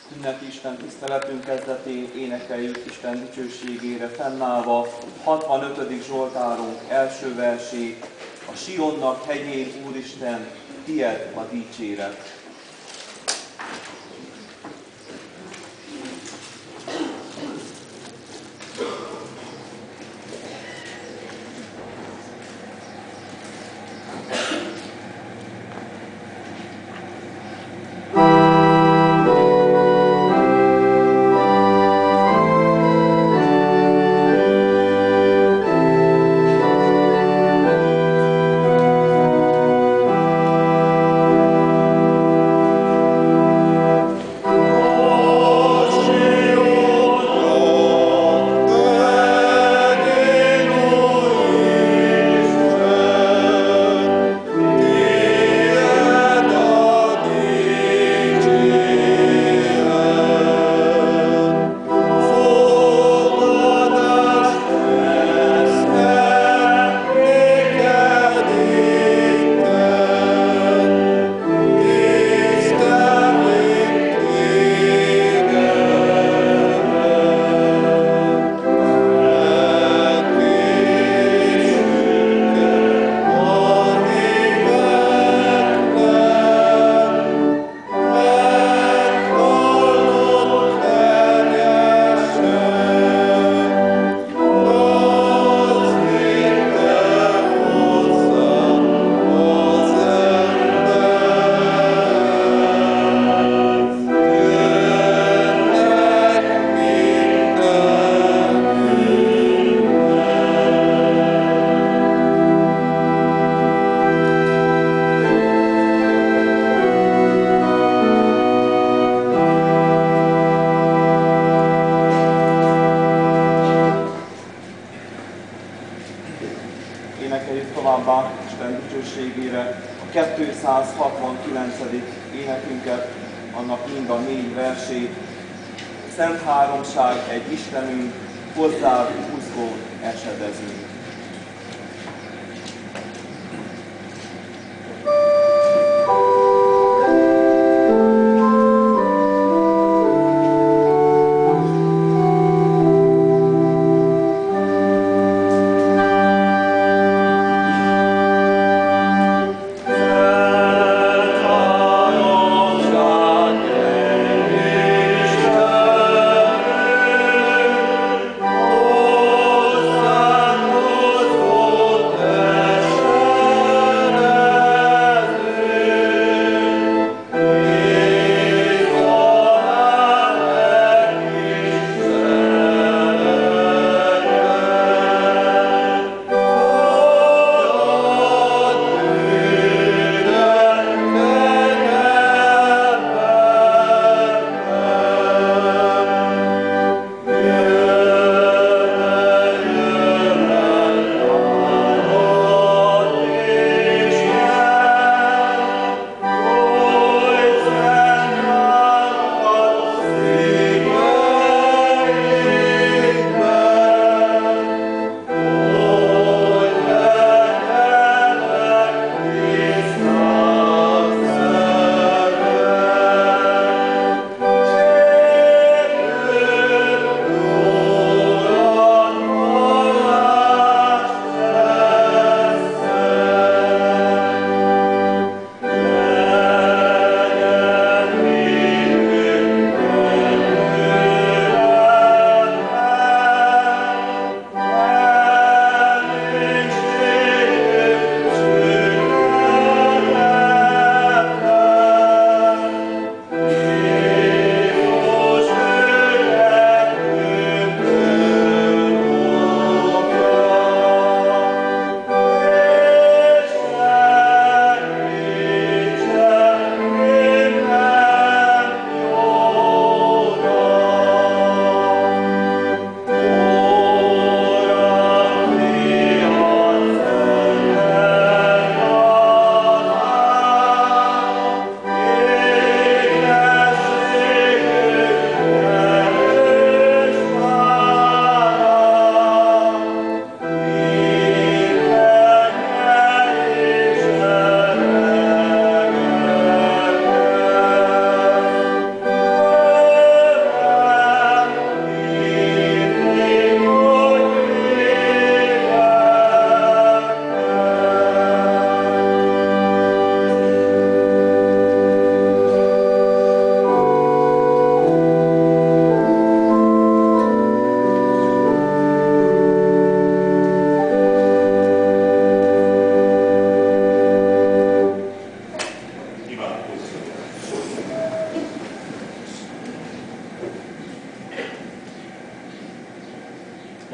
Ünnepi Isten tiszteletünk kezdetén énekeljük Isten dicsőségére fennállva 65. Zsoltárunk első versét, a Sionnak hegyén, Úristen, tied a dicséret. Énekeljük továbbá Isten dicsőségére a 269. énekünket, annak mind a 4 versét. Szent háromság egy Istenünk, hozzád buzgón esedezünk. Oh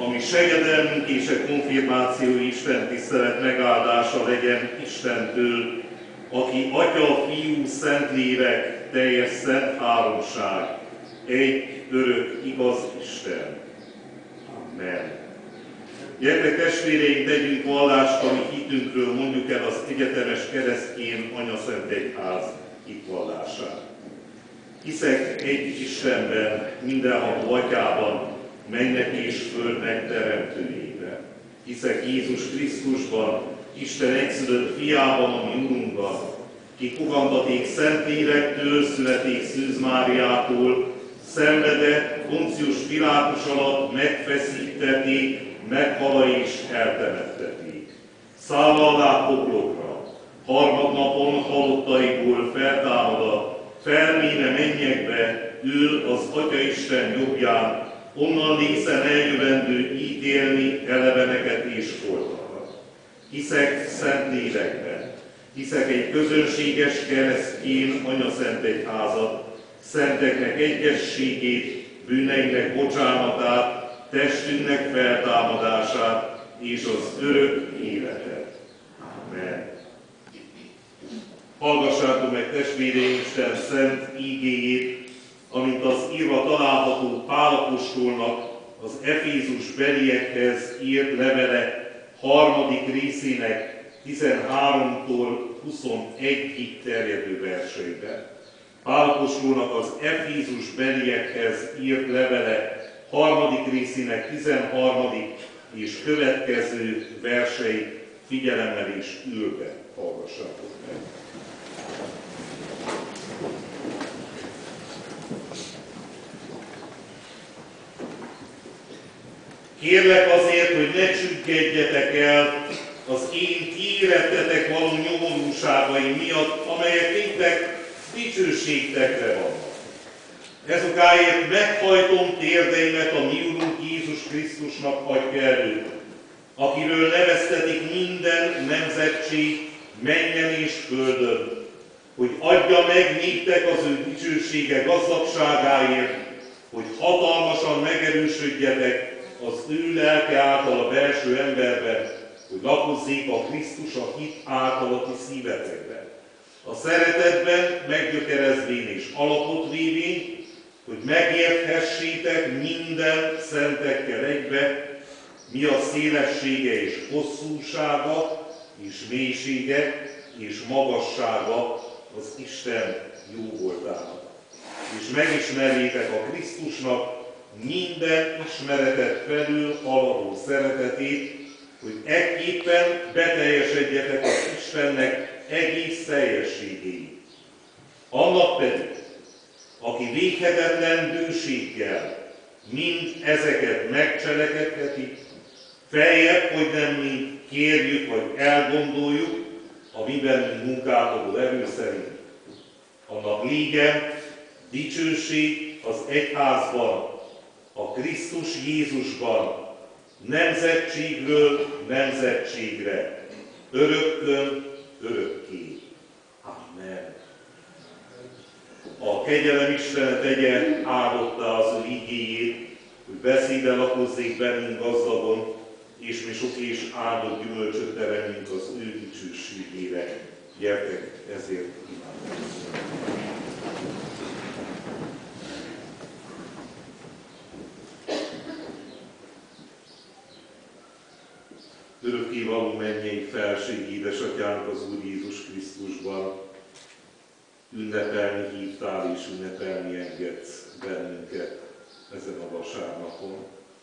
ami segedelmünk és a konfirmáció Isten tisztelet megáldása legyen Istentől, aki Atya, Fiú, Szentlélek, teljes szent háromság, egy örök igaz Isten. Amen. Gyertek testvéreim, tegyünk vallást, ami hitünkről mondjuk el az egyetemes keresztény Anyaszent Egyház hitvallását. Hiszek egy Istenben, mindenható Atyában, mennek és földnek teremtőjében. Hiszek Jézus Krisztusban, Isten egyszülött Fiában, a mi Urunkban, ki fogantaték Szentlélektől, születik Szűz Máriától, szenvedett, Poncius Pilátus alatt megfeszítették, meghala és eltemetteték. Száll alá poklokra, harmadnapon halottaiból feltámadott, felméne mennyekbe, ül az Atyaisten jobbján, onnan lészen eljövendő ítélni eleveneket és holtakat. Hiszek Szentlélekben, hiszek egy közönséges keresztény Anyaszent Egyházat, szenteknek egyességét, bűneinek bocsánatát, testünknek feltámadását és az örök életet. Amen. Hallgassátok meg, testvéreim, Isten szent ígéjét, amint az írva található Pál apostolnak az Efézus beliekhez írt levele 3. részének 13-tól 21-ig terjedő verseiben. Pál apostolnak az Efézus beliekhez írt levele 3. részének 13. és következő versei figyelemmel és ülve hallgassátok meg. Kérlek azért, hogy ne csüggedjetek el az én kiérettetek való nyomorúságaim miatt, amelyek néktek dicsőségtekre vannak. Ezokáért meghajtom térdeimet a mi Urunk Jézus Krisztusnak Atya előtt, akiről neveztetik minden nemzetség mennyen és földön, hogy adja meg néktek az ő dicsősége gazdagságáért, hogy hatalmasan megerősödjetek az ő lelke által a belső emberben, hogy lakozzék a Krisztus a hit által a ti szívetekben. A szeretetben meggyökerezvén és alapot vévén, hogy megérthessétek minden szentekkel egybe, mi a szélessége és hosszúsága, és mélysége, és magassága az Isten jóvoltának. És megismerjétek a Krisztusnak minden ismeretet felül haladó szeretetét, hogy ekképpen beteljesedjetek az Istennek egész teljességéig. Annak pedig, aki véghetetlen bőséggel mind ezeket megcselekedheti, feljebb, hogy nem mind kérjük vagy elgondoljuk, a mi bennünk munkálkodó erő szerint. Annak légyen dicsőség az egyházban, a Krisztus Jézusban, nemzetségről nemzetségre, örökkön örökké. Amen. A kegyelem Istene tegye áldottá az ő igéjét, hogy beszéde lakozzék bennünk gazdagon, és mi sok és áldott gyümölcsöt teremünk az ő dicsőségére. Gyertek ezért imádkozzunk. Örökkévaló mennyei felség édesatyánk az Úr Jézus Krisztusban, ünnepelni hívtál és ünnepelni engedsz bennünket ezen a vasárnapon.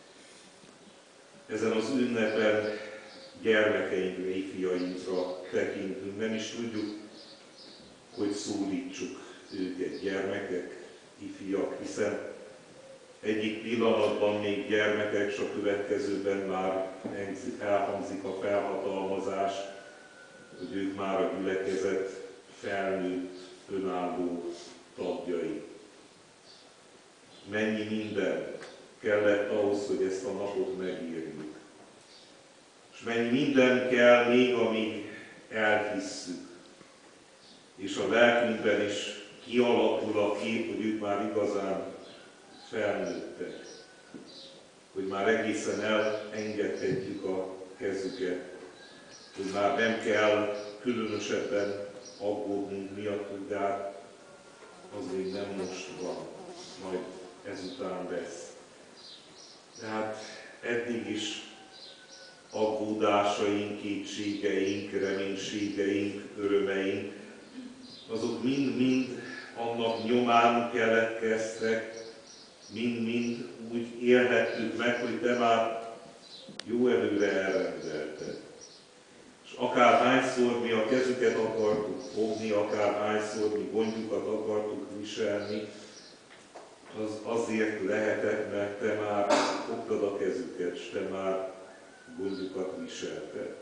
Ezen az ünnepen gyermekeinkre, ifjainkra tekintünk, nem is tudjuk, hogy szólítsuk őket, gyermekek, ifjak, hiszen egyik pillanatban még gyermekek, és a következőben már elhangzik a felhatalmazás, hogy ők már a gyülekezet felnőtt, önálló tagjai. Mennyi minden kellett ahhoz, hogy ezt a napot megírjuk. És mennyi minden kell még, amíg elhisszük. És a lelkünkben is kialakul a kép, hogy ők már igazán felnőttek. hogy már egészen elengedhetjük a kezüket, hogy már nem kell különösebben aggódnunk miattuk, de hát az még nem most van, majd ezután lesz. De hát eddig is aggódásaink, kétségeink, reménységeink, örömeink, azok mind-mind annak nyomán keletkeztek, mind-mind úgy élhettük meg, hogy te már jó előre elrendelted. És akárhányszor mi a kezüket akartuk fogni, akárhányszor mi gondjukat akartuk viselni, az azért lehetett, mert te már fogtad a kezüket, és te már gondjukat viselted.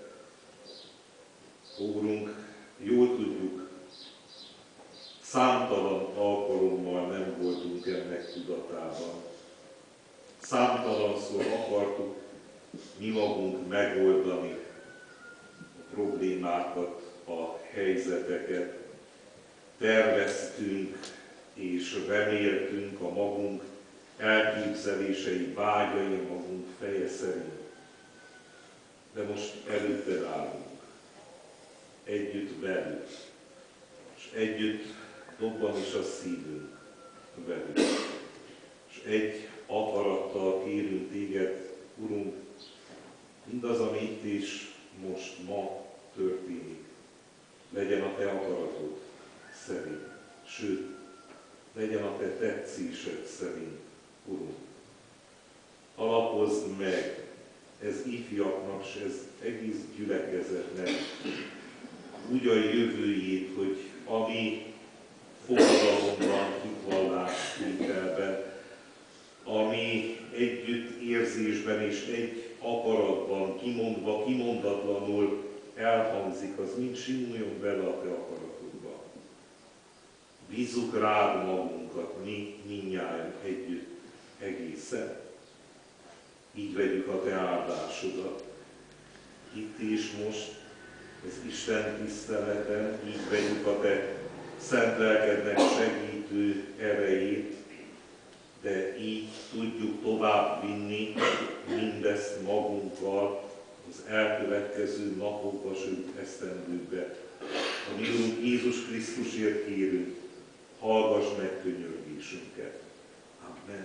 Úrunk, jól tudjuk, számtalan alkalommal nem voltunk ennek tudatában. Számtalanszor akartuk mi magunk megoldani a problémákat, a helyzeteket. Terveztünk és reméltünk a magunk elképzelései, vágyai, a magunk feje szerint. De most előtted állunk, együtt velük, és együtt dobban is a szívünk velük. És egy akarattal kérünk téged, Urunk, mindaz, ami itt is most ma történik, legyen a te akaratod szerint, sőt, legyen a te tetszésed szerint, Urunk. Alapozd meg ez ifjaknak, és ez egész gyülekezetnek úgy a jövőjét, hogy ami fogadalomban, hitvallástételben, ami együtt érzésben és egy akaratban, kimondva, kimondatlanul elhangzik, az mind simuljon bele a te akaratodba. Bízzuk rád magunkat, mi mindnyájan együtt egészen. Így vegyük a te áldásodat. Itt és most, az Isten tiszteleten, így vegyük a te szent lelkednek segítő erejét, de így tudjuk tovább vinni mindezt magunkkal az elkövetkező napokba, sőt esztendőkbe. A mi Úrunk Jézus Krisztusért kérünk, hallgass meg könyörgésünket. Amen.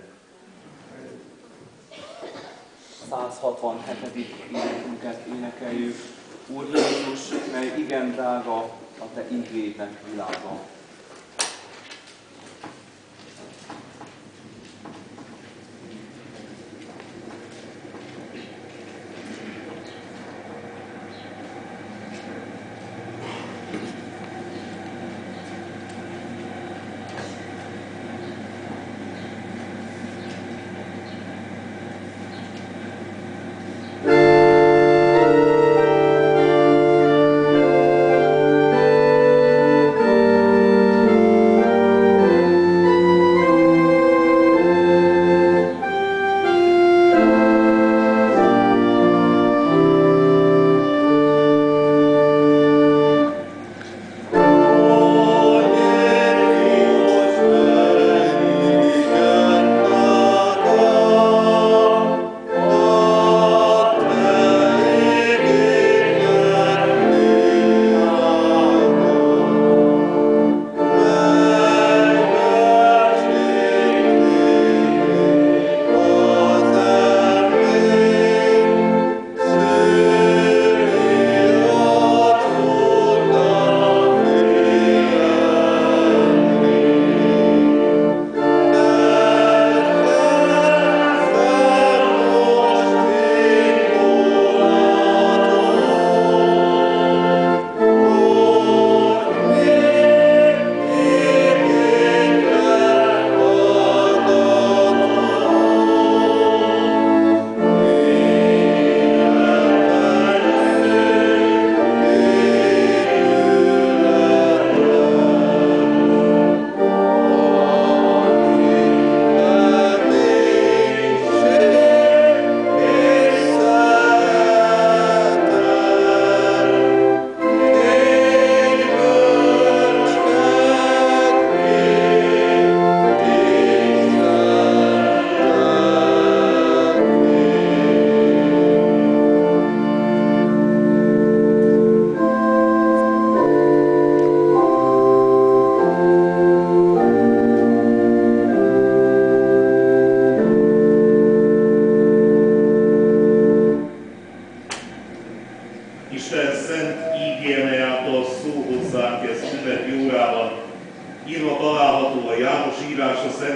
167. énekünket énekeljük. Úr Jézus, mely igen drága a te ígédnek világa.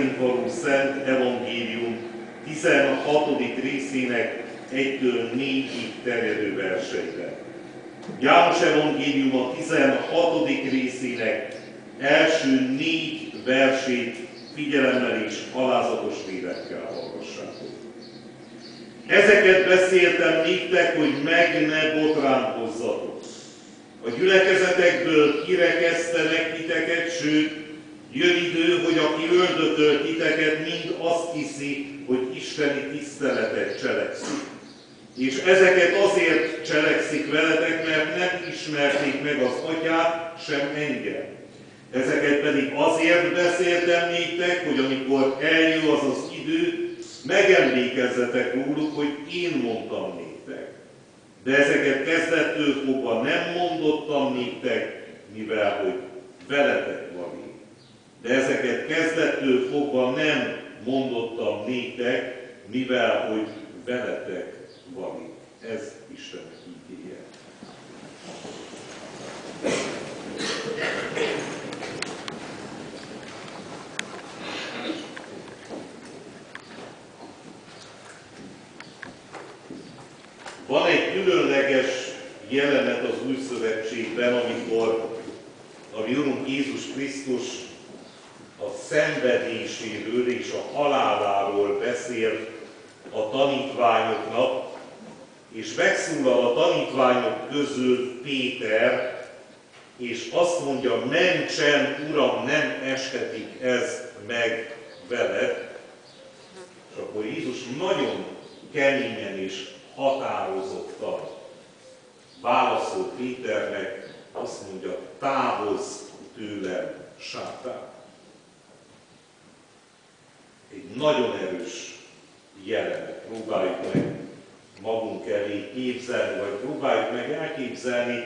szerint való Szent Evangélium 16. részének 1-től 4-ig terjedő verseiben. János Evangéliuma 16. részének első 4 versét figyelemmel és alázatos lélekkel hallgassátok. Ezeket beszéltem néktek, hogy meg ne botránkozzatok. A gyülekezetekből kirekesztenek titeket, sőt, jön idő, hogy aki öldököl titeket, mind azt hiszi, hogy isteni tiszteletet cselekszik. És ezeket azért cselekszik veletek, mert nem ismerték meg az Atyát, sem engem. Ezeket pedig azért beszéltem néktek, hogy amikor eljön az az idő, megemlékezzetek róluk, hogy én mondtam néktek. De ezeket kezdettől fogva nem mondottam néktek, mivel hogy veletek van én. De ezeket kezdettől fogva nem mondottam néktek, mivel hogy veletek van én. Ez Istennek ígéje. Van egy különleges jelenet az Új Szövetségben, amikor a mi Urunk Jézus Krisztus a szenvedéséről és a haláláról beszél a tanítványoknak, és megszólal a tanítványok közül Péter, és azt mondja, mentsen, Uram, nem eshetik ez meg veled. És akkor Jézus nagyon keményen és határozottan válaszol Péternek, azt mondja, távozz tőlem, sátán. Egy nagyon erős jelenet. Próbáljuk meg magunk elé képzelni, vagy próbáljuk meg elképzelni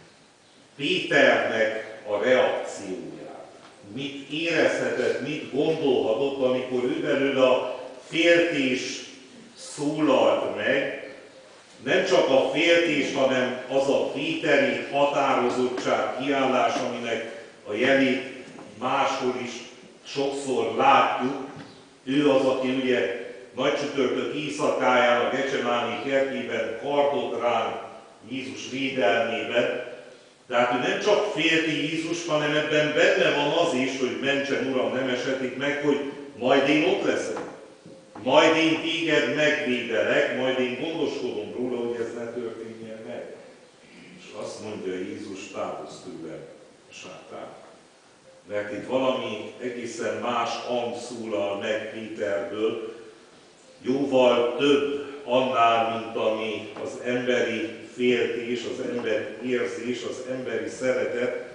Péternek a reakcióját. Mit érezhetett, mit gondolhatott, amikor ő belőle a féltés szólalt meg. Nem csak a féltés, hanem az a péteri határozottság, kiállás, aminek a jelét máshol is sokszor látjuk. Ő az, aki ugye nagy csütörtök éjszakáján a Gecsemáné kertjében kardot rán Jézus védelmében. Tehát ő nem csak félti Jézus, hanem ebben benne van az is, hogy mentsen Uram, nem eshetik meg, hogy majd én ott leszek. Majd én téged megvédelek, majd én gondoskodom róla, hogy ez ne történjen meg. És azt mondja Jézus, távozz tőlem, sátán. Mert itt valami egészen más hang szólal meg Péterből, jóval több annál, mint ami az emberi féltés, az emberi érzés, az emberi szeretet,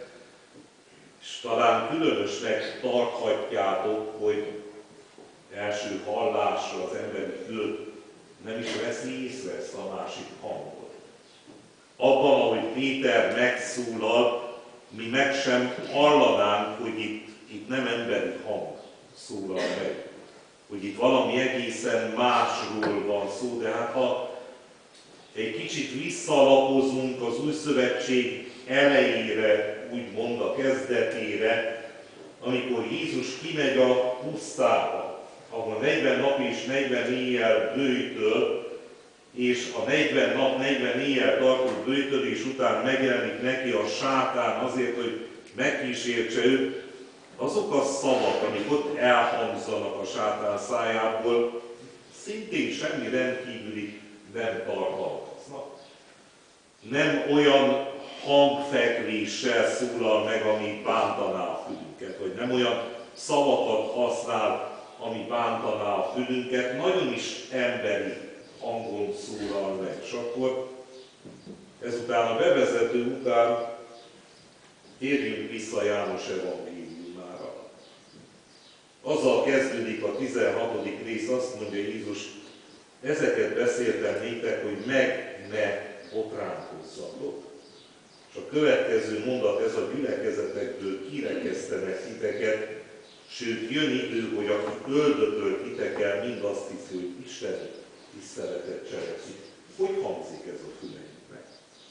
és talán különösnek tarthatjátok, hogy első hallásra az emberi fül nem is veszi észre ezt a másik hangot. Abban, ahogy Péter megszólal, mi meg sem hallanánk, hogy itt nem emberi hang szólal meg, hogy itt valami egészen másról van szó, de hát ha egy kicsit visszalapozunk az Új Szövetség elejére, úgymond a kezdetére, amikor Jézus kimegy a pusztába, ahol 40 nap és 40 éjjel bőjtöl, és a 40 nap, 40 éjjel tartó bőjtölés után megjelenik neki a sátán azért, hogy megkísértse őt, azok a szavak, amik ott elhangzanak a sátán szájából, szintén semmi rendkívüli nem tartalmaznak. Nem olyan hangfekvéssel szólal meg, ami bántaná a fülünket, vagy nem olyan szavakat használ, ami bántaná a fülünket, nagyon is emberi hangon szólal meg. És akkor ezután a bevezető után térjünk vissza János evangéliumára. Azzal kezdődik a 16. rész, azt mondja Jézus, ezeket beszéltem néktek, hogy meg ne botránkozzatok. És a következő mondat, ez a gyülekezetekből kirekesztenek titeket, sőt jön idő, hogy aki öldököl titeket, mind azt hiszi, hogy Isten tiszteletet cselekszik. Hogy hangzik ez a füleinknek?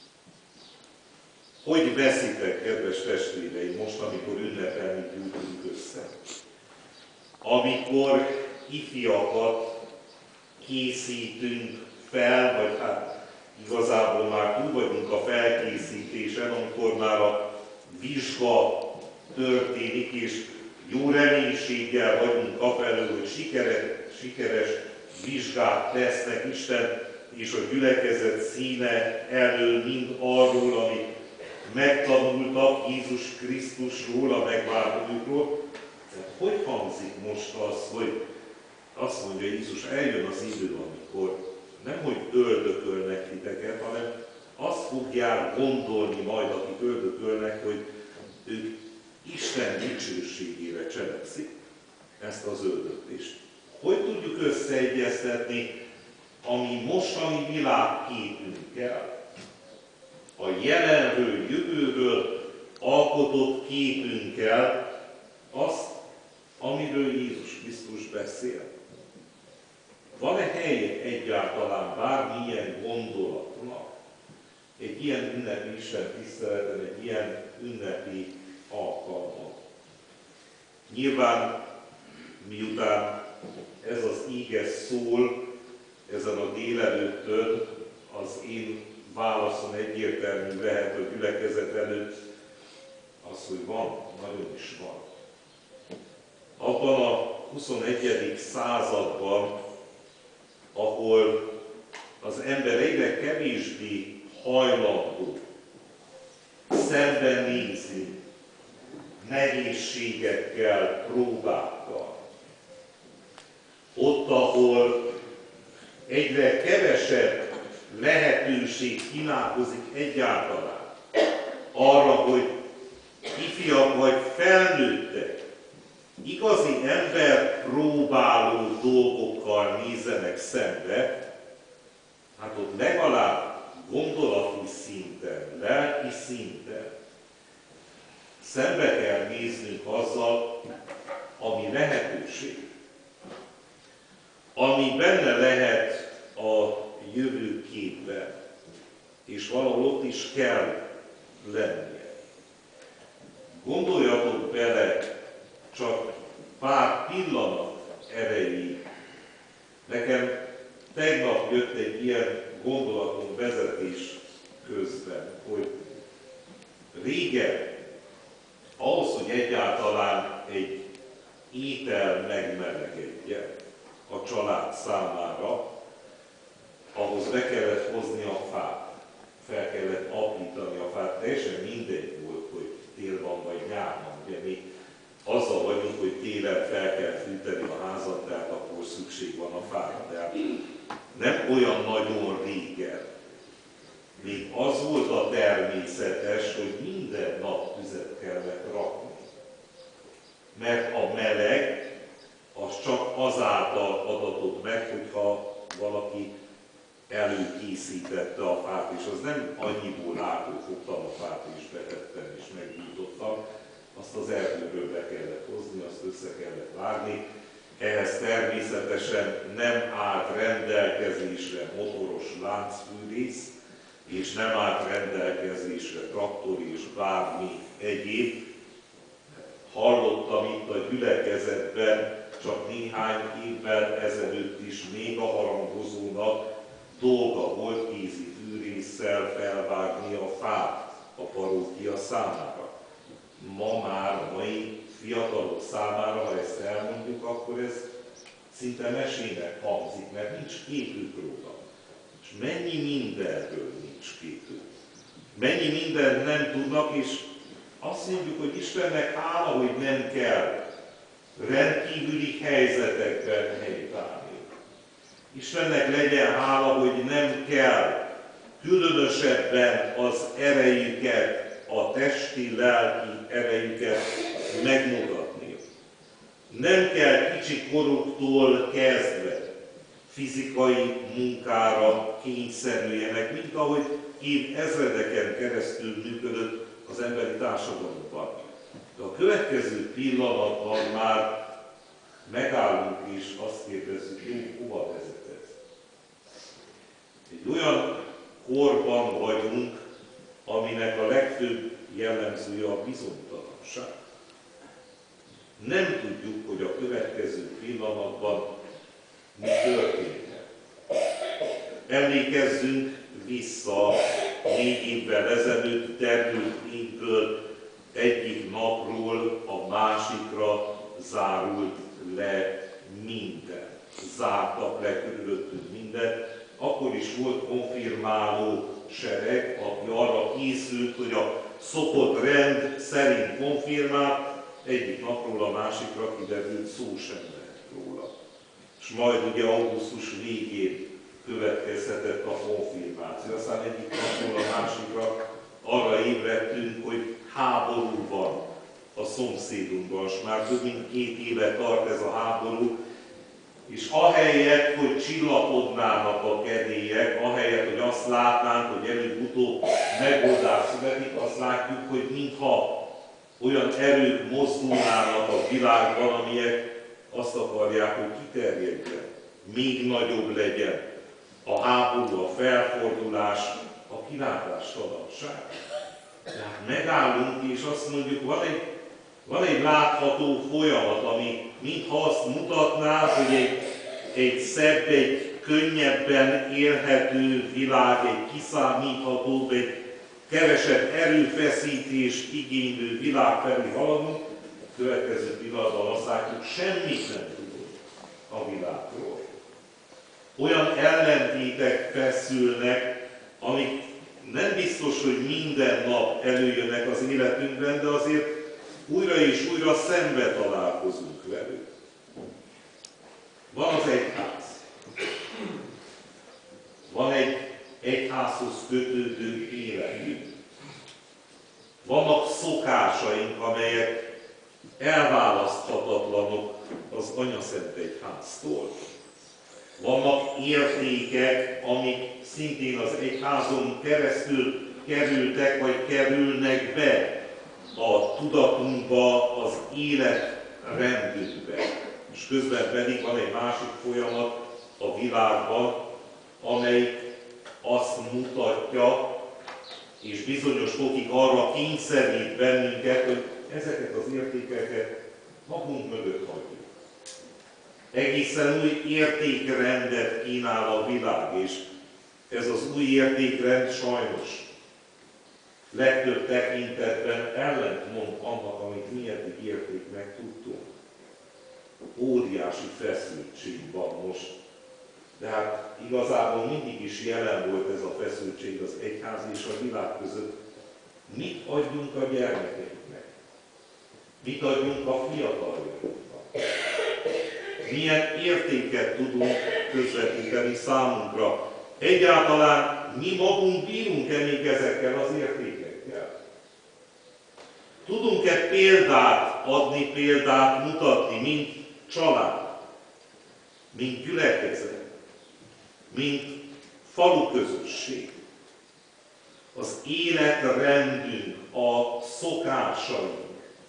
Hogy veszitek, kedves testvéreim, most, amikor ünnepelni gyűjtünk össze? amikor ifjakat készítünk fel, vagy hát igazából már túl vagyunk a felkészítésen, amikor már a vizsga történik, és jó reménységgel vagyunk afelől, hogy sikeres vizsgát tesznek Isten és a gyülekezet színe elől mind arról, amit megtanultak Jézus Krisztusról, a megváltójukról. Tehát hogy hangzik most az, hogy azt mondja Jézus, eljön az idő, amikor nem hogy öldökölnek titeket, hanem azt fogják gondolni majd, akik öldökölnek, hogy ők Isten dicsőségére cselekszik ezt az öldöklést. Hogy tudjuk összeegyeztetni a mi mostani világképünkkel, a jelenről, jövőről alkotott képünkkel azt, amiről Jézus Krisztus beszél? Van-e helye egyáltalán bármilyen gondolatnak egy ilyen ünnepi Isten tiszteleten, egy ilyen ünnepi alkalmon? Nyilván, miután ez az íge szól ezen a délelőttön, az én válaszom egyértelmű lehet a gyülekezet előtt, az, hogy van, nagyon is van. Abban a 21. században, ahol az ember egyre kevésbé hajlandó szembenézni nehézségekkel, próbákkal. Ott, ahol egyre kevesebb lehetőség kínálkozik egyáltalán arra, hogy ifjak vagy felnőttek igazi ember próbáló dolgokkal nézzenek szembe, hát ott legalább gondolati szinten, lelki szinten szembe kell néznünk azzal, ami lehetőség, ami benne lehet a jövőképben, és valahol ott is kell lennie. Gondoljatok bele csak pár pillanat erejéig. Nekem tegnap jött egy ilyen gondolatom vezetés közben, hogy régen ahhoz, hogy egyáltalán egy étel megmelegedjen a család számára, ahhoz be kellett hozni a fát, fel kellett aprítani a fát. Teljesen mindegy volt, hogy tél van vagy nyár van. Ugye mi azzal vagyunk, hogy télen fel kell fűteni a házat, tehát akkor szükség van a fára. Tehát nem olyan nagyon régen. Még az volt a természetes, hogy minden nap tüzet kellett rakni. Mert a meleg az csak azáltal adatott meg, hogyha valaki előkészítette a fát, és az nem annyiból állt, hogy fogtam a fát és betettem és meggyújtottam, azt az erdőből be kellett hozni, azt össze kellett vágni. Ehhez természetesen nem állt rendelkezésre motoros láncfűrész, és nem állt rendelkezésre traktor és bármi egyéb. Hallottam itt a gyülekezetben csak néhány évvel ezelőtt is még a harangozónak dolga volt kézi fűrésszel felvágni a fát a parókia számára. Ma már a mai fiatalok számára, ha ezt elmondjuk, akkor ez szinte mesének hangzik, mert nincs képük róla. És mennyi mindenről nincs képük. Mennyi mindent nem tudnak, és azt mondjuk, hogy Istennek hála, hogy nem kell rendkívüli helyzetekben helytállni. Istennek legyen hála, hogy nem kell különösebben az erejüket, a testi, lelki erejüket megmutatni. Nem kell kicsi koruktól kezdve fizikai munkára kényszerüljenek, mint ahogy évezredeken keresztül működött az emberi társadalomban. De a következő pillanatban már megállunk és azt kérdezzük, jó, hova vezet ez? Egy olyan korban vagyunk, aminek a legfőbb jellemzője a bizonytalanság. Nem tudjuk, hogy a következő pillanatban mi történhet. Emlékezzünk vissza 4 évvel ezelőtt terült égből egyik napról a másikra zárult le minden. Zártak le körülöttünk mindent. Akkor is volt konfirmáló sereg, aki arra készült, hogy a szokott rend szerint konfirmál, egyik napról a másikra kiderült, szó sem lehet róla. És majd ugye augusztus végén következhetett a konfirmáció. Aztán egyik napról a másikra arra ébredtünk, hogy háború van a szomszédunkban, és már több mint 2 éve tart ez a háború, és ahelyett, hogy csillapodnának a kedélyek, ahelyett, hogy azt látnánk, hogy előbb-utóbb megoldás születik, azt látjuk, hogy mintha olyan erők mozdulnának a világban, amilyek azt akarják, hogy kiterjedjen, még nagyobb legyen a háború, a felfordulás, a kilátástalanság. Tehát megállunk és azt mondjuk, van egy látható folyamat, ami mintha azt mutatná, hogy egy szebb, egy könnyebben élhető világ, egy kiszámíthatóbb, egy kevesebb erőfeszítést igénylő világ felé haladunk, a következő pillanatban azt látjuk, semmit nem tudunk a világról. Olyan ellentétek feszülnek, amik nem biztos, hogy minden nap előjönnek az életünkben, de azért újra és újra szembe találkozunk velük. Van az egyház. Van egy egyházhoz kötődő életünk. Vannak szokásaink, amelyek elválaszthatatlanok az Anyaszent Egyháztól. Vannak értékek, amik szintén az egyházon keresztül kerültek vagy kerülnek be a tudatunkba, az életrendünkbe. És közben pedig van egy másik folyamat a világban, amely azt mutatja, és bizonyos fokig arra kényszerít bennünket, hogy ezeket az értékeket magunk mögött hagyjuk. Egészen új értékrendet kínál a világ, és ez az új értékrend sajnos legtöbb tekintetben ellentmond annak, amit mi eddig értéknek tudtunk. Óriási feszültség van most, de hát igazából mindig is jelen volt ez a feszültség az egyház és a világ között. Mit adjunk a gyermekeinknek? Mit adjunk a fiataljainknak? Milyen értéket tudunk közvetíteni számunkra? Egyáltalán mi magunk bírunk-e még ezekkel az értékekkel? Tudunk-e példát adni, példát mutatni, mint család, mint gyülekezet, mint faluközösség? Az életrendünk, a szokásaink,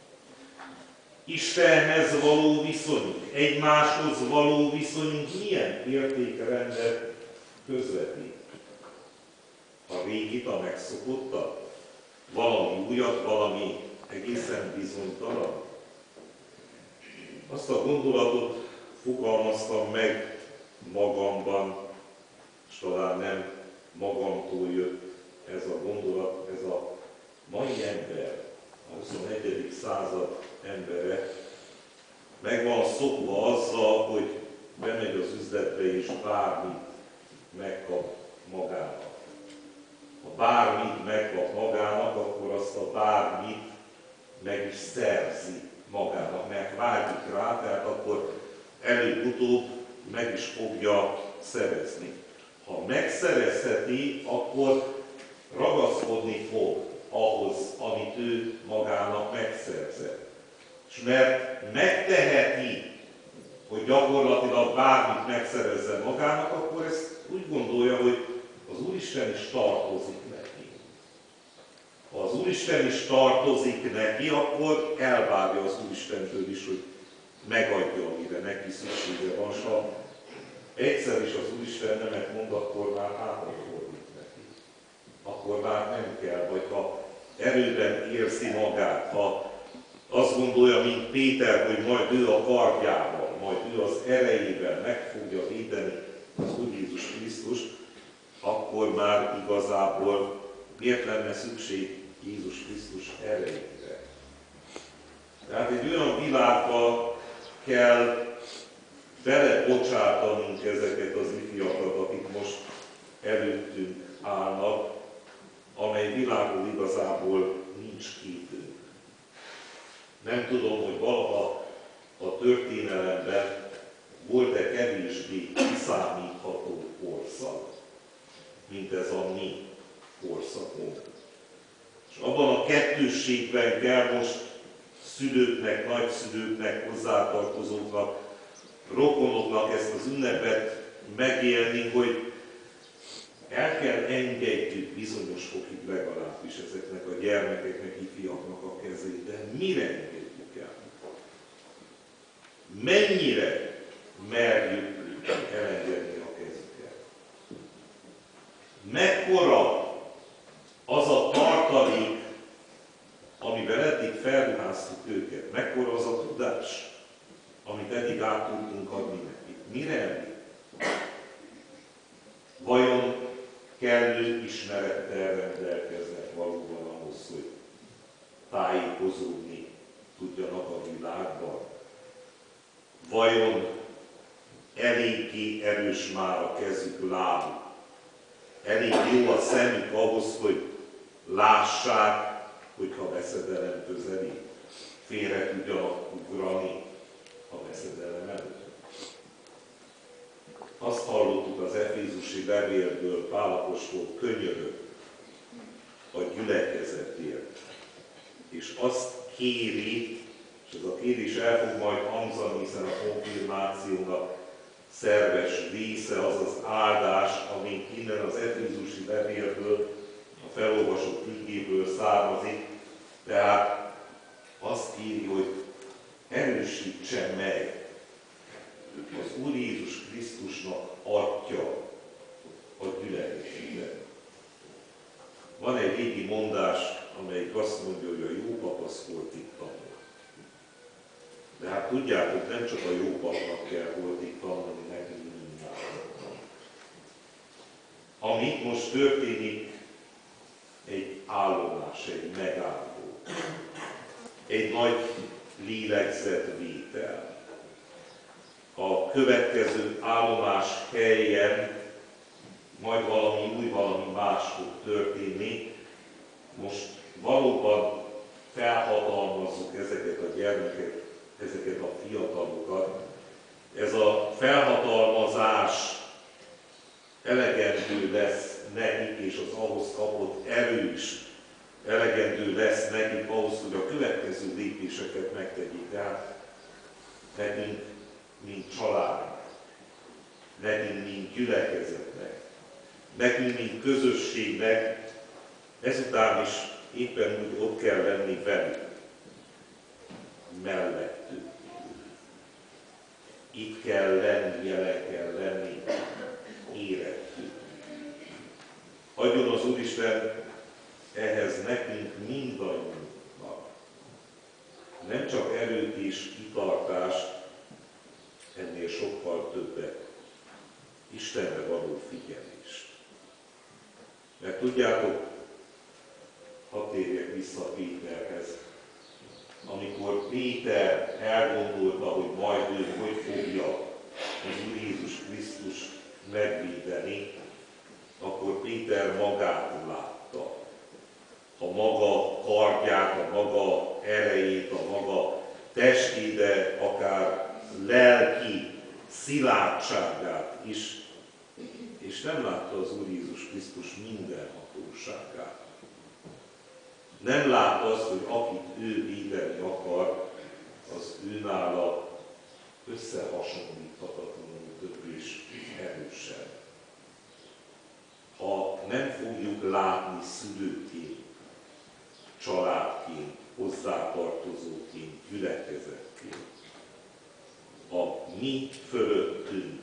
Istenhez való viszonyunk, egymáshoz való viszonyunk milyen értékrendet közvetít? A régit, a megszokottat? Valami újat, valami egészen bizonytalan? Azt a gondolatot fogalmaztam meg magamban, és talán nem magamtól jött ez a gondolat, ez a mai ember, a 21. század embere meg van szokva azzal, hogy bemegy az üzletbe és bármit megkap magának. Ha bármit megkap magának, akkor azt a bármit meg is szerzi magának, mert vágyik rá, tehát akkor előbb-utóbb meg is fogja szerezni. Ha megszerezheti, akkor ragaszkodni fog ahhoz, amit ő magának megszerzett. És mert megteheti, hogy gyakorlatilag bármit megszerezzen magának, akkor ezt úgy gondolja, hogy az Úristen is tartozik neki. Ha az Úristen is tartozik neki, akkor elvárja az Úristentől is, hogy megadja, amire neki szüksége van. S ha egyszer is az Úristen nemet mond, akkor már hátrafordít neki. Akkor már nem kell, vagy ha erőben érzi magát, ha Azt gondolja, mint Péter, hogy majd ő a kardjával, majd ő az erejével meg fogja védeni az Úr Jézus Krisztus, akkor már igazából miért lenne szükség Jézus Krisztus erejére? Tehát egy olyan világba kell belebocsátanunk ezeket az ifjakat, akik most előttünk állnak, amely világból igazából nincs képünk. Nem tudom, hogy valaha a történelemben volt-e kevésbé kiszámítható korszak, mint ez a mi korszakunk. És abban a kettősségben kell most szülőknek, nagyszülőknek, hozzátartozóknak, rokonoknak ezt az ünnepet megélni, hogy el kell engedjük bizonyos fokig legalábbis ezeknek a gyermekeknek, ifjaknak a kezét, de mire engedjük el? Mennyire merjük elengedni a kezüket? Mekkora az a tartalék, amivel eddig felruháztuk őket? Mekkora az a tudás, amit eddig át tudtunk adni nekik? Mire elég? Vajon kellő ismerettel rendelkeznek valóban ahhoz, hogy tájékozódni tudjanak a világban? Vajon eléggé erős már a kezük, lábuk? Elég jó a szemük ahhoz, hogy lássák, hogyha veszedelem közelik, félre tudjanak ugrani a veszedelem előtt? Azt hallottuk az efézusi levélből, Pál apostol könyörög a gyülekezetért, és azt kéri, és ez a kérés el fog majd hangzani, hiszen a konfirmációnak szerves része az az áldás, ami innen az efézusi levélből, a felolvasott igéből származik, tehát azt kéri, hogy erősítse meg az Úr Jézus Krisztusnak Atya a gyülekezetet. Van egy régi mondás, amelyik azt mondja, hogy a jó pap az holtig tanul. De hát tudjátok, nem csak a jó papnak kell holtig tanulni, nekünk mindjárt. Ami itt most történik, egy állomás, egy megálló, egy nagy lélegzetvétel. A következő állomás helyen majd valami új, valami más fog történni. Most valóban felhatalmazzuk ezeket a gyermekeket, ezeket a fiatalokat. Ez a felhatalmazás elegendő lesz nekik, és az ahhoz kapott erő is elegendő lesz nekik ahhoz, hogy a következő lépéseket megtegyék. Tehát nekünk, mint családnak, nekünk, mint gyülekezetnek, nekünk, mint közösségnek, ezután is éppen úgy ott kell lenni velük, mellettük. Itt kell lenni, jelen kell lenni, érettük. Adjon az Úristen ehhez nekünk mindannyiunknak nem csak erőt és kitartást, ennél sokkal többet, Istenre való figyelést. Mert tudjátok, hadd térjek vissza Péterhez, amikor Péter elgondolta, hogy majd ő hogy fogja az Úr Jézus Krisztus megvédeni, akkor Péter magát látta. A maga kardját, a maga erejét, a maga testi, de akár lelki szilárdságát is, és nem látta az Úr Jézus Krisztus mindenhatóságát. Nem látta azt, hogy akit ő védeni akar, az őnála összehasonlíthatatlanul több és erősebb. Ha nem fogjuk látni szülőként, családként, hozzátartozóként, gyülekezetként, a mi fölöttünk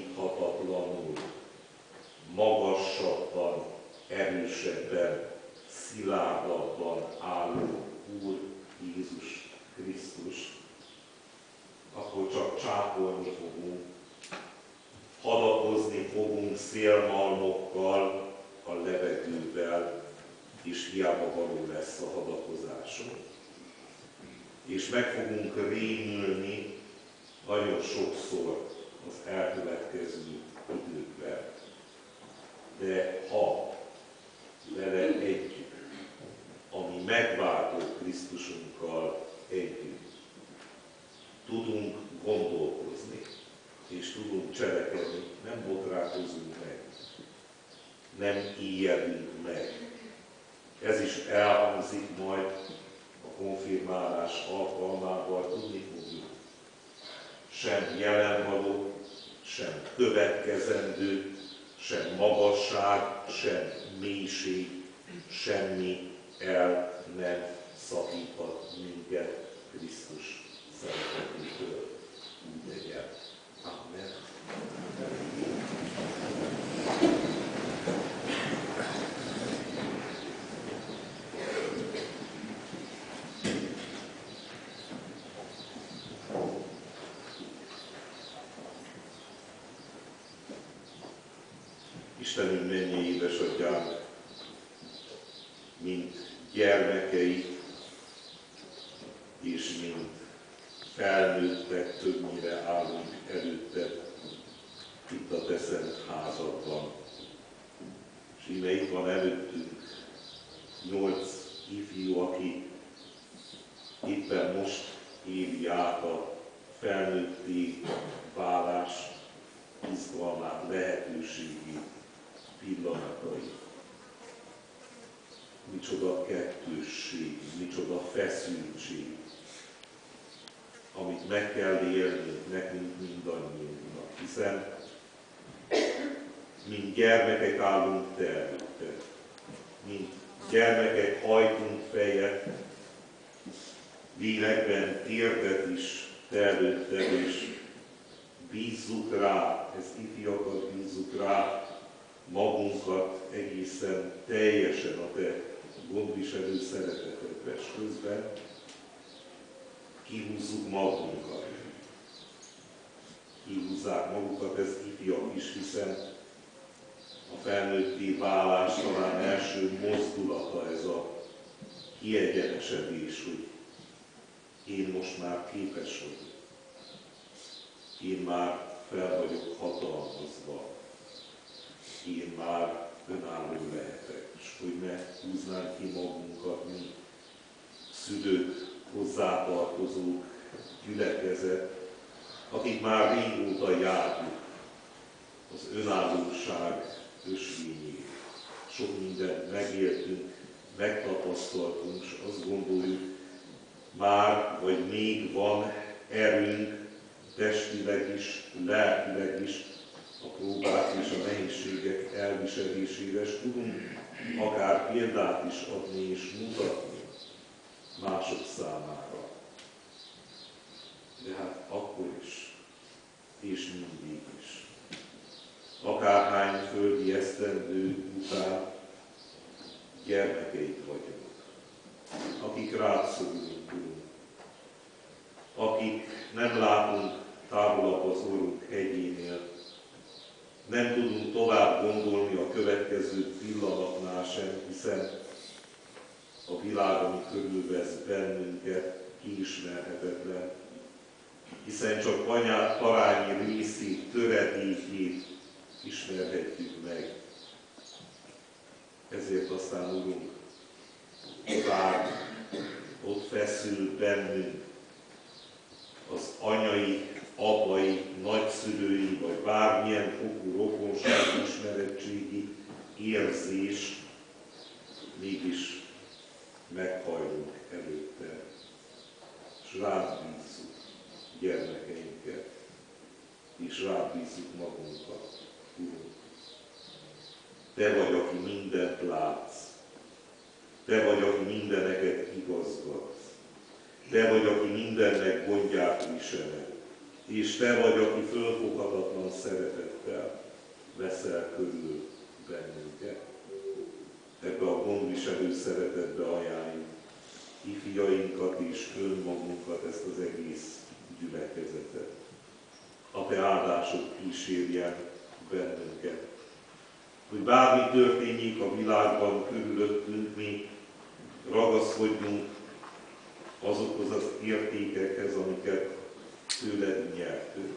összehasonlíthatatlanul, magasabban, erősebben szilárdabban álló Úr Jézus Krisztus, akkor csak csápolni fogunk, hadakozni fogunk szélmalmokkal, a levegővel, és hiába való lesz a hadakozásunk. És meg fogunk rémülni nagyon sokszor az elkövetkező időkben. De ha vele együtt, ami megváltó Krisztusunkkal együtt tudunk gondolkozni, és tudunk cselekedni, nem botránkozunk meg, nem ijedünk meg. Ez is elhangzik majd a konfirmálás alkalmával, tudni fogjuk. Sem jelenvaló, sem következendő, sem magasság, sem mélység, semmi el nem szakíthat minket Krisztus szeretetétől. Úgy legyen. Amen. Istenünk mennyi édesatyánk, mint gyermekei, és mint felnőttek többnyire állunk előtte itt a te szent házadban. És íme itt van előttünk 8 ifjú, aki éppen most éli át a felnőtté válás izgalmát, lehetőségét, pillanatai. Micsoda kettősség, micsoda feszültség, amit meg kell élnünk nekünk mindannyiunknak, hiszen mint gyermekek állunk te előtte, mint gyermekek hajtunk fejet, lélekben térdet is te előtted, és bízzuk rá, ez ifjakat bízzuk rá, magunkat egészen teljesen a te gondviselő szeretetedbe, és közben kihúzzuk magunkat. Kihúzzák magukat, ez ifjak is, hiszen a felnőtté válás talán első mozdulata ez a kiegyenesedés, hogy én most már képes vagyok. Én már fel vagyok hatalmazva. Én már önálló lehetek, és hogy ne húznánk ki magunkat, mi szülők, hozzátartozók, gyülekezet, akik már régóta járjuk az önállóság ösvényét. Sok mindent megéltünk, megtapasztaltunk, és azt gondoljuk, már vagy még van erőnk testileg is, lelkileg is, a próbák és a nehézségek elviselésére, és tudunk akár példát is adni és mutatni mások számára. De hát akkor is, és mindig is. Akárhány földi esztendő után gyermekeid vagyunk, akik rád szólunk, Urunk, akik nem látunk távolabb az orrunk hegyénél, nem tudunk tovább gondolni a következő pillanatnál sem, hiszen a világ, ami körülvesz bennünket, kiismerhetetlen, hiszen csak anyád parányi részét, töredékét ismerhetjük meg. Ezért aztán, Urunk, bár ott feszül bennünk az anyai, apai, nagyszülői, vagy bármilyen fokú rokonság, ismerettségi érzés, mégis meghajlunk előtte, és rád bízzuk gyermekeinket, és rád bízzuk magunkat, Urunk. Te vagy, aki mindent látsz, te vagy, aki mindeneket igazgat, te vagy, aki mindennek gondját viseled, és te vagy, aki fölfoghatatlan szeretettel veszel körül bennünket. ebbe a gondviselő szeretetbe ajánljuk ifjainkat és önmagunkat, ezt az egész gyülekezetet. A te áldásod kísérjen bennünket. Hogy bármi történjék a világban körülöttünk, mi ragaszkodjunk azokhoz az értékekhez, amiket tőled nyertünk.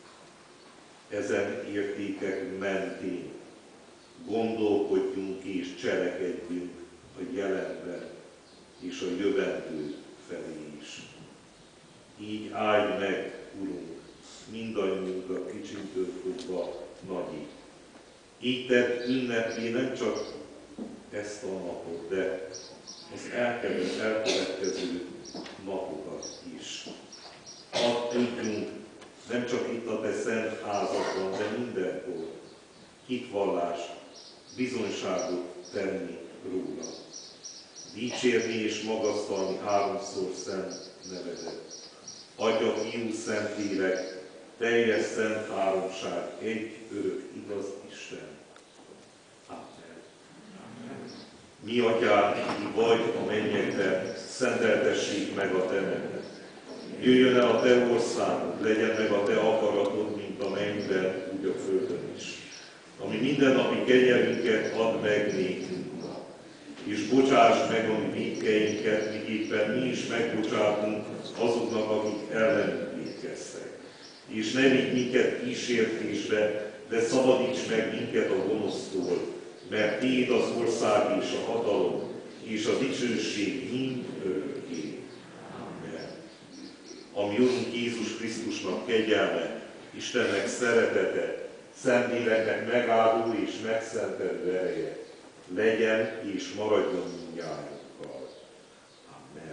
Ezen értékek mentén gondolkodjunk és cselekedjünk a jelenben és a jövendő felé is. Így áld meg, Urunk, mindannyiunkat kicsintől fogva nagyig. Így tedd ünnepé nem csak ezt a napot, de az elkövetkező napokat is. Hadd tudjunk nem csak itt a te szent házadban, de mindenhol hitvallást, bizonyságot tenni róla. Dicsérni és magasztalni háromszor szent nevedet. Atya, Fiú, Szentlélek, teljes szent háromság, egy örök igaz Isten. Amen. Mi atyánk, ki vagy a mennyekben, szenteltessék meg a te neved. Jöjjön el a te országod, legyen meg a te akaratod, mint a mennyben, úgy a földön is. Ami mindennapi kenyerünket add meg nékünk, és bocsáss meg a mi vétkeinket, miképpen mi is megbocsátunk azoknak, akik ellenünk vétkeztek. És ne vigy minket kísértésbe, de szabadíts meg minket a gonosztól, mert tiéd az ország és a hatalom, és a dicsőség mind örökké. Amen. A mi Urunk Jézus Krisztusnak kegyelme, Istennek szeretete, Szentléleknek megáldó és megszentelő ereje legyen és maradjon mindnyájunkkal. Amen.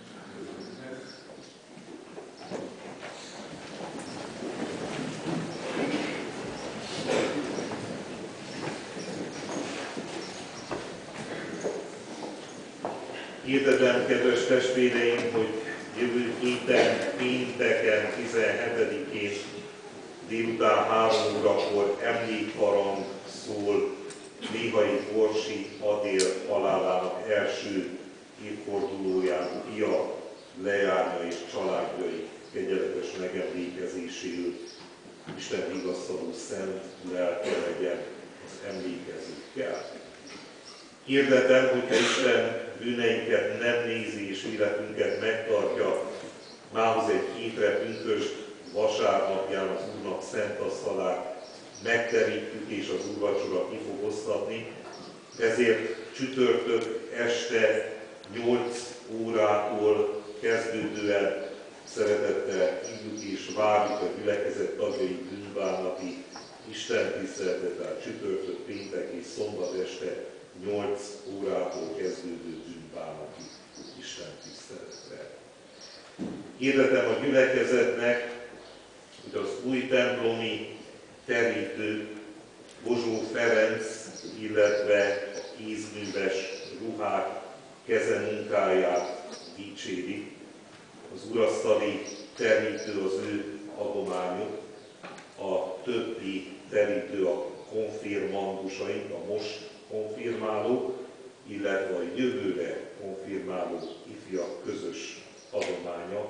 Hirdetem, kedves testvéreim, hogy jövő héten, pénteken, 17-én délután 3 órakor emlékharang szól Léhai Orsi Adél halálának első évfordulóján fia, leánya és családjai kegyeletes megemlékezéséül. Isten vigasztaló szent lelke legyen az emlékezőkkel. Hirdetem, hogyha Isten bűneinket nem nézi és életünket megtartja, mához egy hétre pünkösd vasárnapján az Úrnak szent asztalát megterítjük és az úrvacsora ki fog osztatni, ezért csütörtök este 8 órától kezdődően szeretettel hívjuk és várjuk a gyülekezet tagjai bűnbánati istentiszteletet, tehát csütörtök, péntek és szombat este 8 órától kezdődő bűnbánati istentiszteletre. Hirdetem a gyülekezetnek, hogy az új templomi terítő Bozsó Ferenc, illetve kézműves ruhák kezemunkáját dicséri. Az urasztali terítő az ő adományuk, a többi terítő a konfirmandusaink, a most konfirmálók, illetve a jövőre konfirmáló ifjak közös adománya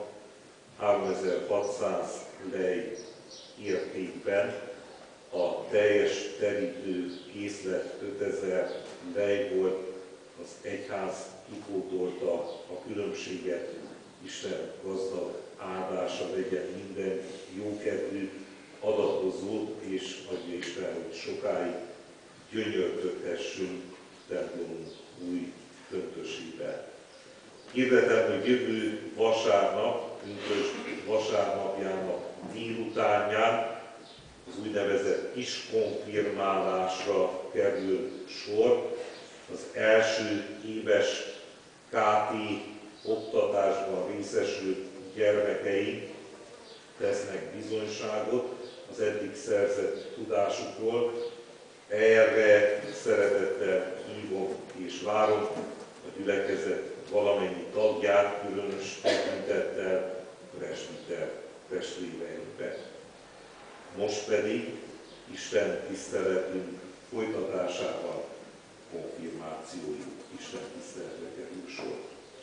3600 lej értékben, a teljes terítő készlet 5000 lej volt, az egyház kipótolta a különbséget, Isten gazdag áldása legyen minden jókedvű adatkozó, és adja Isten, hogy sokáig gyönyörködhessünk templomunk új köntösébe. Hirdetem, hogy jövő vasárnap, pünkösd vasárnapjának délutánján az úgynevezett iskonfirmálásra kerül sor. Az első éves KT oktatásban részesült gyermekeink tesznek bizonyságot az eddig szerzett tudásukról. Erre szeretettel hívom és várom a gyülekezet valamennyi tagját, különös tekintettel presbiter testvéreinkbe. Most pedig Isten tiszteletünk folytatásával konfirmációi Isten tiszteletre kerül sor.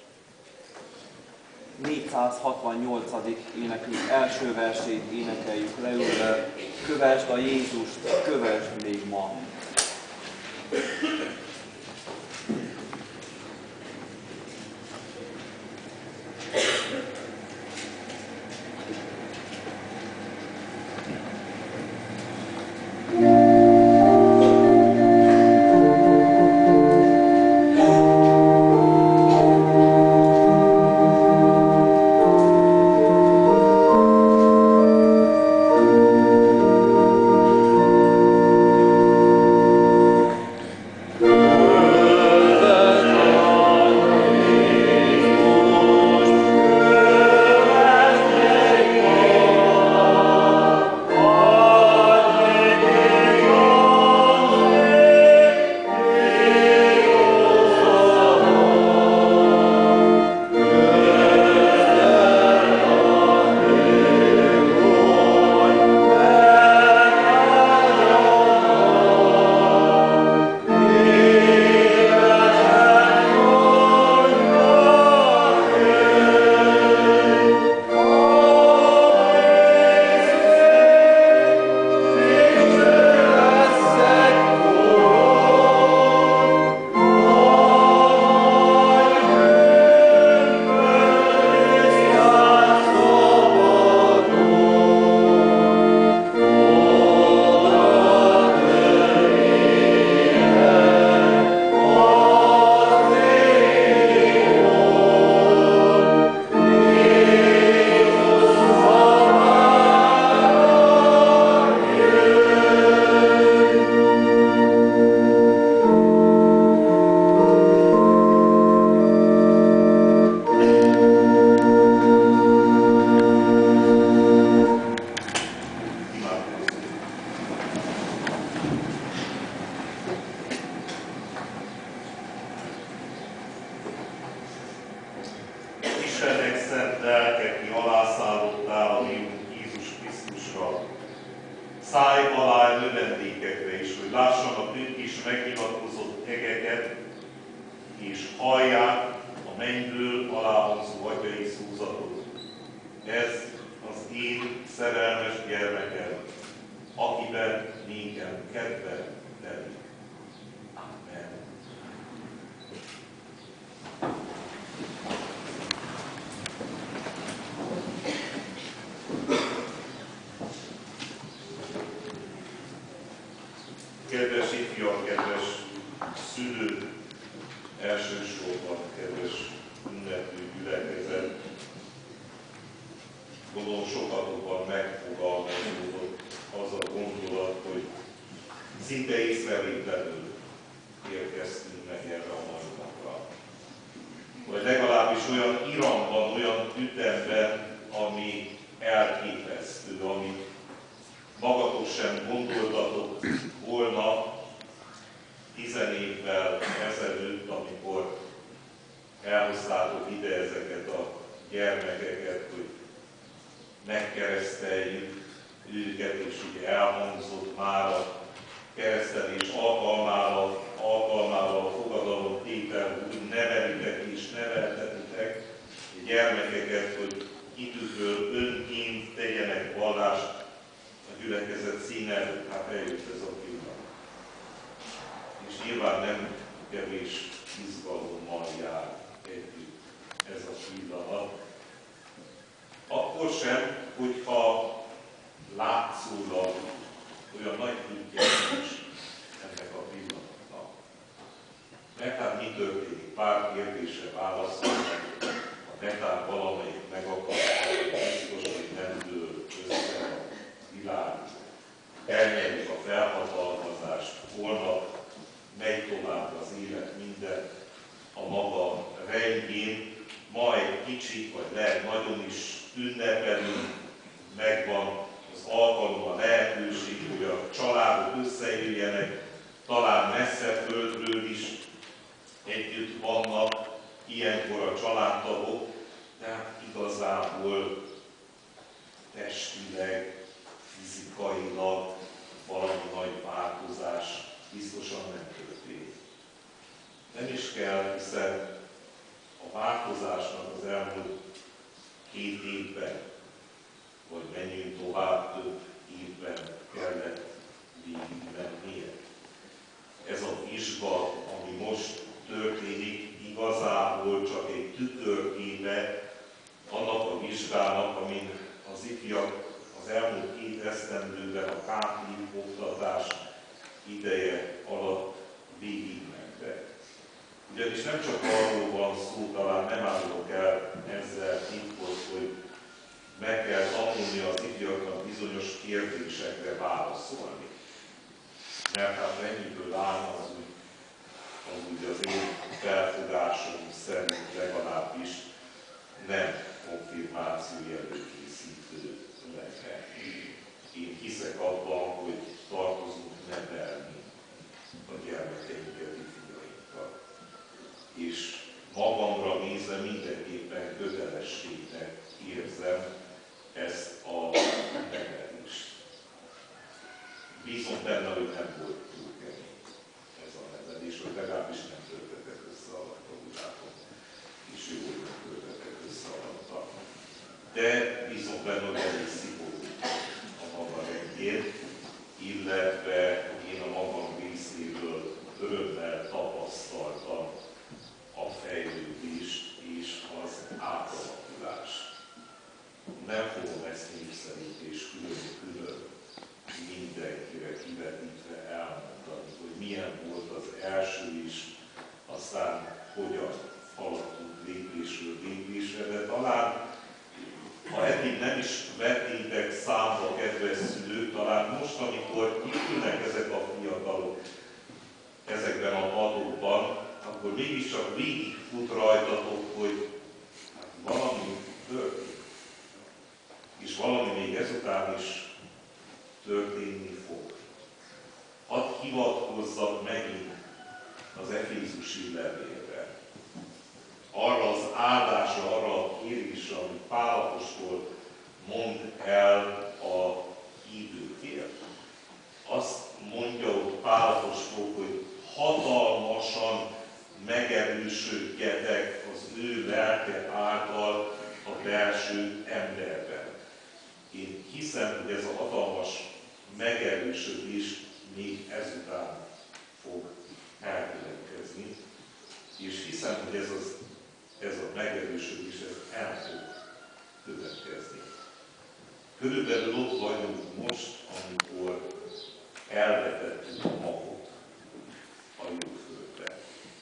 468. énekünk első versét énekeljük leülve: kövesd a Jézust, kövesd még ma! Kedves ifjak, kedves szülők, elsősorban kedves ünneplő gyülekezet, gondolom sokatokban megfogalmazódott az a gondolat, hogy szinte észrevétlenül érkeztünk meg erre a mai napra. Vagy legalábbis olyan iramban, olyan ütemben, ami elképesztő, amit magatok sem gondoltatok volna 10 évvel ezelőtt, amikor elhoztátok ide ezeket a gyermekeket, hogy megkereszteljük őket, és ugye elhangzott már a keresztelés alkalmával a fogadalomtétel, úgy nevelitek és neveltetitek a gyermekeket, hogy hitükről önként tegyenek vallást a gyülekezet színe előtt. Hát eljött ez a pillanat. És nyilván nem kevés izgalommal jár együtt ez a pillanat. Akkor sem, hogyha látszólag olyan nagy tudja nincs ennek a pillanatnak. Mert hát mi történik? Pár kérdésre válaszolnak, ha netán valamelyik megakad, biztos, hogy nem dől össze a világ. Elnyerjük a felhatalmazást, holnap megy tovább az élet minden a maga rendjén, ma egy kicsit, vagy lehet nagyon is ünnepelünk, megvan az alkalom, a lehetőség, hogy a családok összejöjjenek, talán messze földről is együtt vannak ilyenkor a családtagok, de hát igazából testileg, fizikailag valami nagy változás biztosan nem történik. Nem is kell, hiszen a változásnak az elmúlt 2 évben, vagy menjünk tovább, több évben kellett végigmennie. Ez a vizsga, ami most történik, igazából csak egy tükörképe annak a vizsgának, amin az ifjak az elmúlt 2 esztendőben a kápli oktatás ideje alatt végigmentek. Ugyanis nem csak arról van szó, talán nem állok el ezzel titkot, hogy meg kell tanulni az ifjaknak bizonyos kérdésekre válaszolni. Mert hát ennyiből állna az úgy az én felfogásom szerint legalábbis nem konfirmáció előkészítő lenne. Én hiszek abban, hogy tartozunk nevelni a gyermekeinket, ifjainkat. És magamra nézve mindenképpen kötelességnek érzem ezt a nevelést. Bízom benne, hogy nem volt túl kemény ez a nevelés, hogy legalábbis nem törtetek össze alatt a világon, és jól nem törtetek össze alatt. De bízom benne, hogy elég szigorú a maga rendjén, illetve én a magam részéről örömmel tapasztaltam a fejlődést és az átalakulást. Nem fogom ezt népszerűt és külön mindenkire kivetítve elmondani, hogy milyen volt az első is, aztán hogyan haladtunk lépésről lépésre, de talán, ha eddig nem is vettétek számba, kedves szülők, talán most, amikor itt ülnek ezek a fiatalok ezekben a padokban, akkor mégiscsak végigfut rajtatok, hogy hát valami történik. És valami még ezután is történni fog. Hadd hivatkozzak megint az Efézusi levélre. Arra az áldásra, arra a kérésre, amit Pál apostol mond el a hívőkért. Azt mondja ott Pál apostol, hogy hatalmasan megerősödjetek az ő lelke által a belső emberben. Én hiszem, hogy ez a hatalmas megerősödés még ezután fog elkövetkezni, és hiszem, hogy ez a megerősödés el fog következni. Körülbelül ott vagyunk most, amikor elvetettük a magot a Jóföldbe.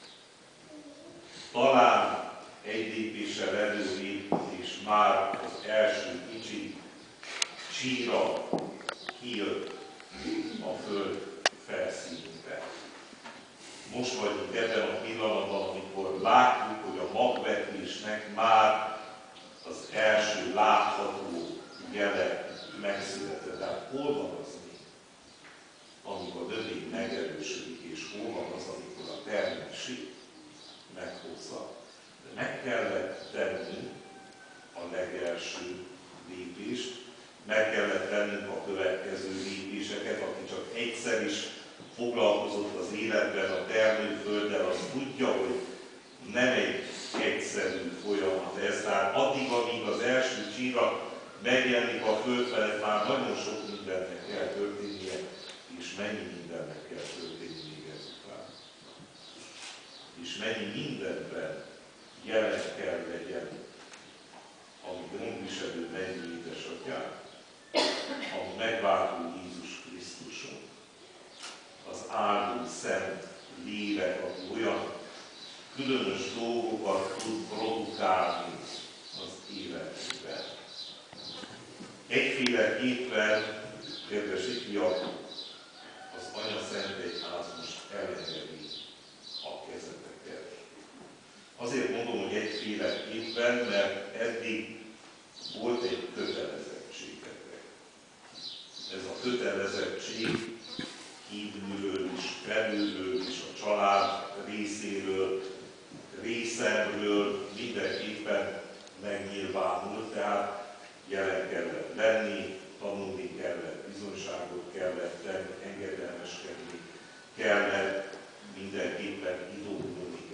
Talán egy lépéssel előrébb, és már az első kicsi csíra kijött a föld felszínére. Most vagyunk ebben a pillanatban, amikor látjuk, hogy a magvetésnek már az első látható jele megszületett. De hol van az még, amikor a növény megerősödik, és hol van az, amikor a terméség meghozza. De meg kellett tenni a legelső lépést, meg kellett tennünk a következő lépéseket, aki csak egyszer is foglalkozott az életben a termőfölddel, az tudja, hogy nem egy egyszerű folyamat ez. Tehát addig, amíg az első csíra megjelenik a föld felett, már nagyon sok mindennek kell történnie, és mennyi mindennek kell történni még ezután. És mennyi mindenben jelen kell legyen, ami gondviselő mennyi édesatyánk, ami megváltó Jézus Krisztuson, az áldó szent lélek, aki olyan különös dolgokat tud produkálni az életünkben. Egyféleképpen, kedves ifjak, az Anya Szent Egyház most elengedi a kezeteket. Azért mondom, hogy egyféleképpen, mert eddig volt egy kötelezettségetek. Ez a kötelezettség kívülről is, belülről is, a család részéről, részemről mindenképpen megnyilvánult, tehát jelen kellett lenni, tanulni kellett, bizonyságot kellett tenni, engedelmeskedni kellett, mindenképpen idódni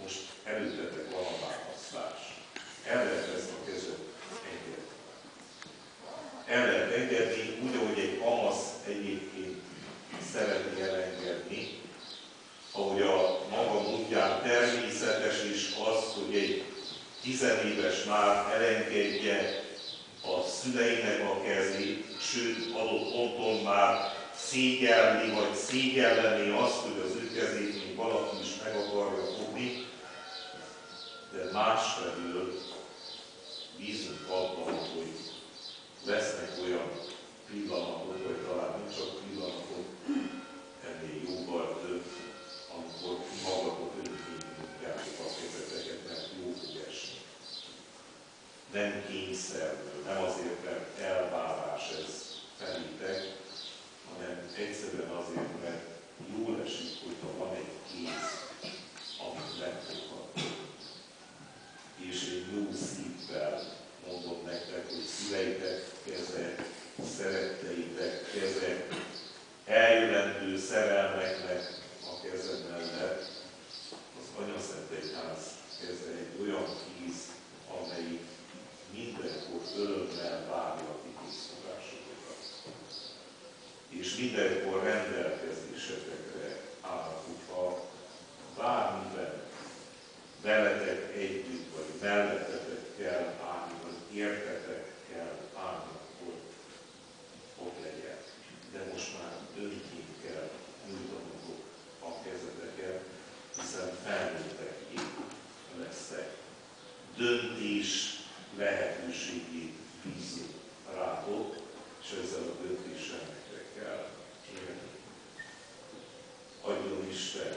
Most előttetek van a választás. El lehet ezt a kezet engedni. El lehet engedni úgy, ahogy egy kamasz egyébként szereti elengedni, ahogy a maga módján természetes is az, hogy egy tizenéves már elengedje a szüleinek a kezét, sőt adott ponton már szégyelli vagy szégyelleni azt, hogy az ő kezét még valaki is meg akarja fogni, de másfelől bízunk abban, hogy lesznek olyan pillanatok, vagy talán nem csak pillanatok, ennél jóval több, amikor magatok önkéntjátok a kezeteket, mert jó fog esni. Nem kényszerből, nem azért, mert elvárás ez felétek, hanem egyszerűen azért, mert jól esik, hogyha van egy kéz, amit megfoghatok. És én jó szívvel mondom nektek, hogy szüleitek keze, szeretteitek keze, eljövendő szerelmeknek a keze mellett az Anyaszentegyház keze egy olyan kéz, amelyik mindenkor örömmel várja a ti készfogásokat. És mindenkor rendelkezésetekre áll, hogyha bármiben veletek együtt, vagy mellettetek kell állni, vagy értetek kell állni, akkor ott legyen. De most már önként kell nyújtanotok a kezeteket, hiszen felnőttek leszek. Döntés lehetőségét bízunk rátok, és ezzel a döntéssel nektek kell élni. Adjon Isten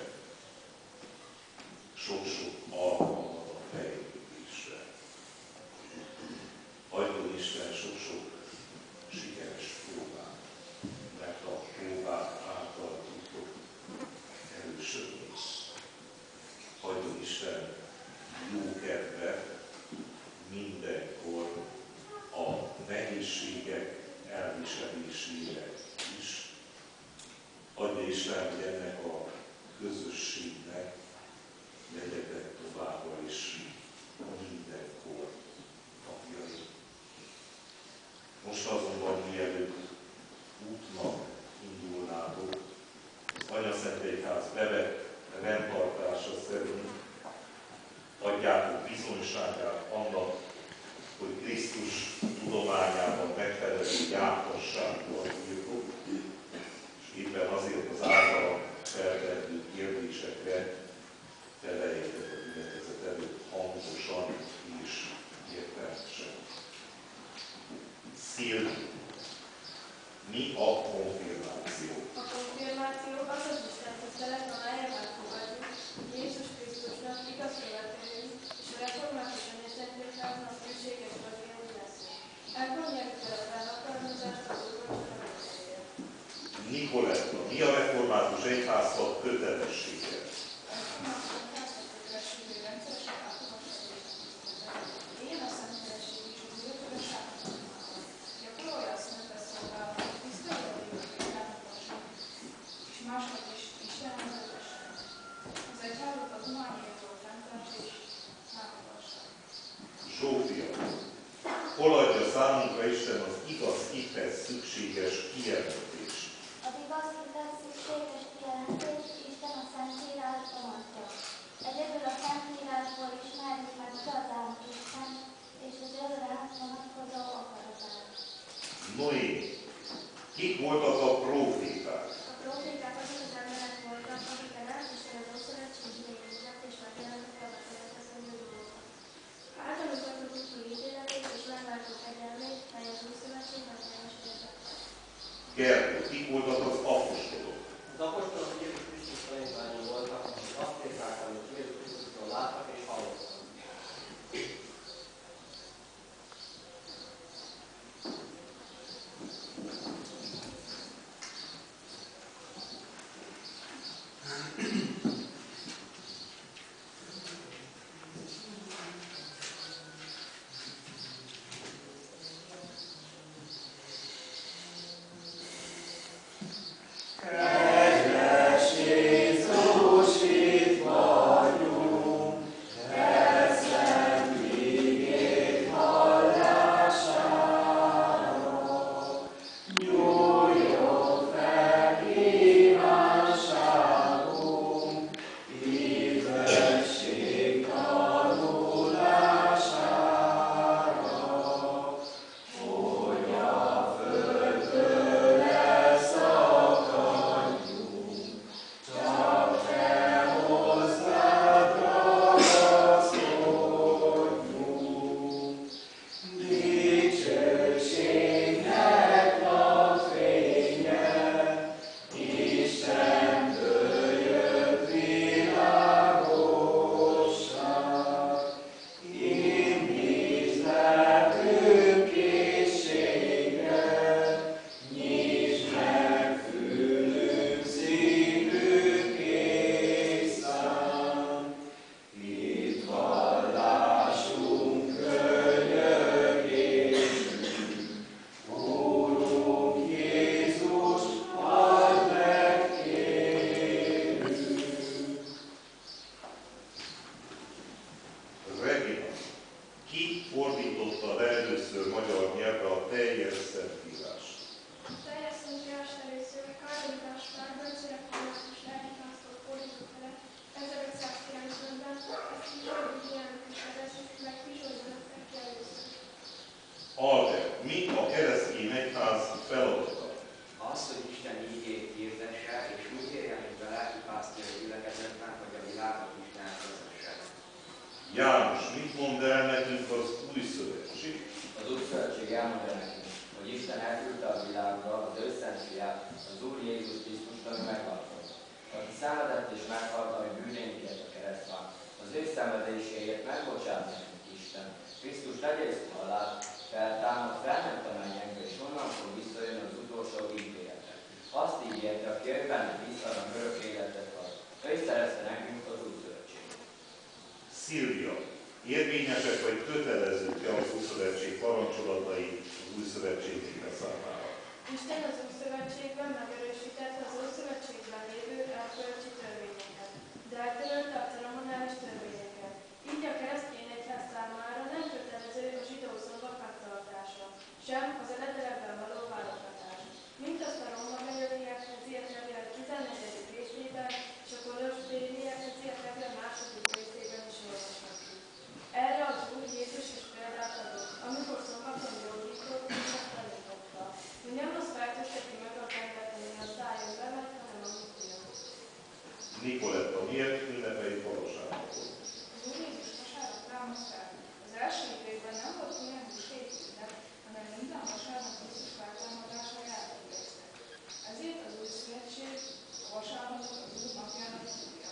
sok-sok alkalmat a fejlődésre. Adjon Isten sok-sok sikeres próbát, mert a próbák által tudtok erősödni. Adjon Isten jó kedvet mindenkor a nehézségek elviselésére is. Adja Isten, hogy ennek a közösségnek legyetek továbbra is mindenkor tagjai. Most azonban mielőtt útnak indulnátok, az Anyaszentegyház bevett rendtartása szerint adjátok bizonyságát annak, hogy Krisztus tudományában megfelelő jártassággal írtok, és éppen azért az általam feltehető kérdésekre felejtek a gyülekezet előtt hangosan és értelmesen. Szilvi, mi a konfirmáció? A konfirmáció az az istentisztelet, amelyen elfogadjuk Jézus Krisztusnak igaz követői és a református Anyaszentegyháznak szükséges tagjai leszünk. Ekkor nyerjük el a felhatalmazást az urvacsora megszerére. Nikoletta, mi a református egyházak kötelessége? Zsófia, hol adja számunkra Isten az igaz hithez szükséges kijelentést? Az igaz hithez szükséges kijelentés Isten a Szentírásban adja. Egyedül a Szentírásból ismerjük meg igazán Isten és az ő ránk vonatkozó akaratát. Noé, kik voltak a próféták? A próféták azok az emberek voltak, akik Isten az Ószövetségben éltek és megjelentek a következő dolgokat. Általuk adott ki ítéletét és meglátó kegyelmét, mely az Új Szövetségben teljesített. Gergő, kik voltak az apostolok? Az apostolok Jézus Krisztus tanítványai voltak, akik azt írták, amit Jézus Krisztusról láttak és hallottak. először magyar nyelvre a teljes Szentírást? Teljes Szentírás először Károly Gáspár, bölcs református lelkipásztor fordította le 1590-ben, ezt Kizsoly Bibliának is nevezik, meg Kizsoly neveztek ki először. Albert, mi a keresztény egyház feladata? Az, hogy Isten ígét hirdesse, és úgy érjen itt a lelkipásztori gyülekezetben, hogy a világot Istenhez vezesse. János, mit mond el nekünk az új szövetség? Az Új Szövetség elmondja nekünk, hogy Isten elküldte a világra az ő Szent Fiát, az Úr Jézus Krisztust, ami megváltott. Aki szenvedett és meghalt, ami bűneinkért a keresztfán. Az ő szenvedéséért megbocsát nekünk Isten. Krisztus legyőzte a halált, feltámad, felment a mennyekbe, és onnan fog visszajönni az utolsó ítéletre. Azt ígérte, aki ő benne vissza, a örök életet ad. Ő is szerezte nekünk az Új Szövetséget. Szilvia, érvényesek vagy kötelezők-e az Új Szövetség parancsolatai az Új Szövetségnek számára? Isten az Új Szövetségben megerősítette az Új Szövetségben lévő erkölcsi törvényeket, de eltörölte a ceremoniális törvényeket. Így a keresztény egyház számára nem kötelező a zsidó szombat megtartása, sem az eredetekben való válogatás. Mint azt a Róma bejövőekhez írt levél 14. részében, és a Kolosséiekhez írt levél 2. részében is olvashatjuk. Erre az Úr Jézus is példát adott, amikor szombaton gyógyított, és azt tanította, hogy nem az fertőzteti meg az embert, ami a szájon bemegy, hanem a mutja. Nikoletta, miért ünnepeljük valóságot? Az Úr Jézus vasárnap támaszt fel. Az első időkben nem volt olyan húsvétünnep, hanem minden vasárnap Jézus feltámadása elvégeztek. Ezért az Új Szövetség a vasárnapot az Úr napjának hívja.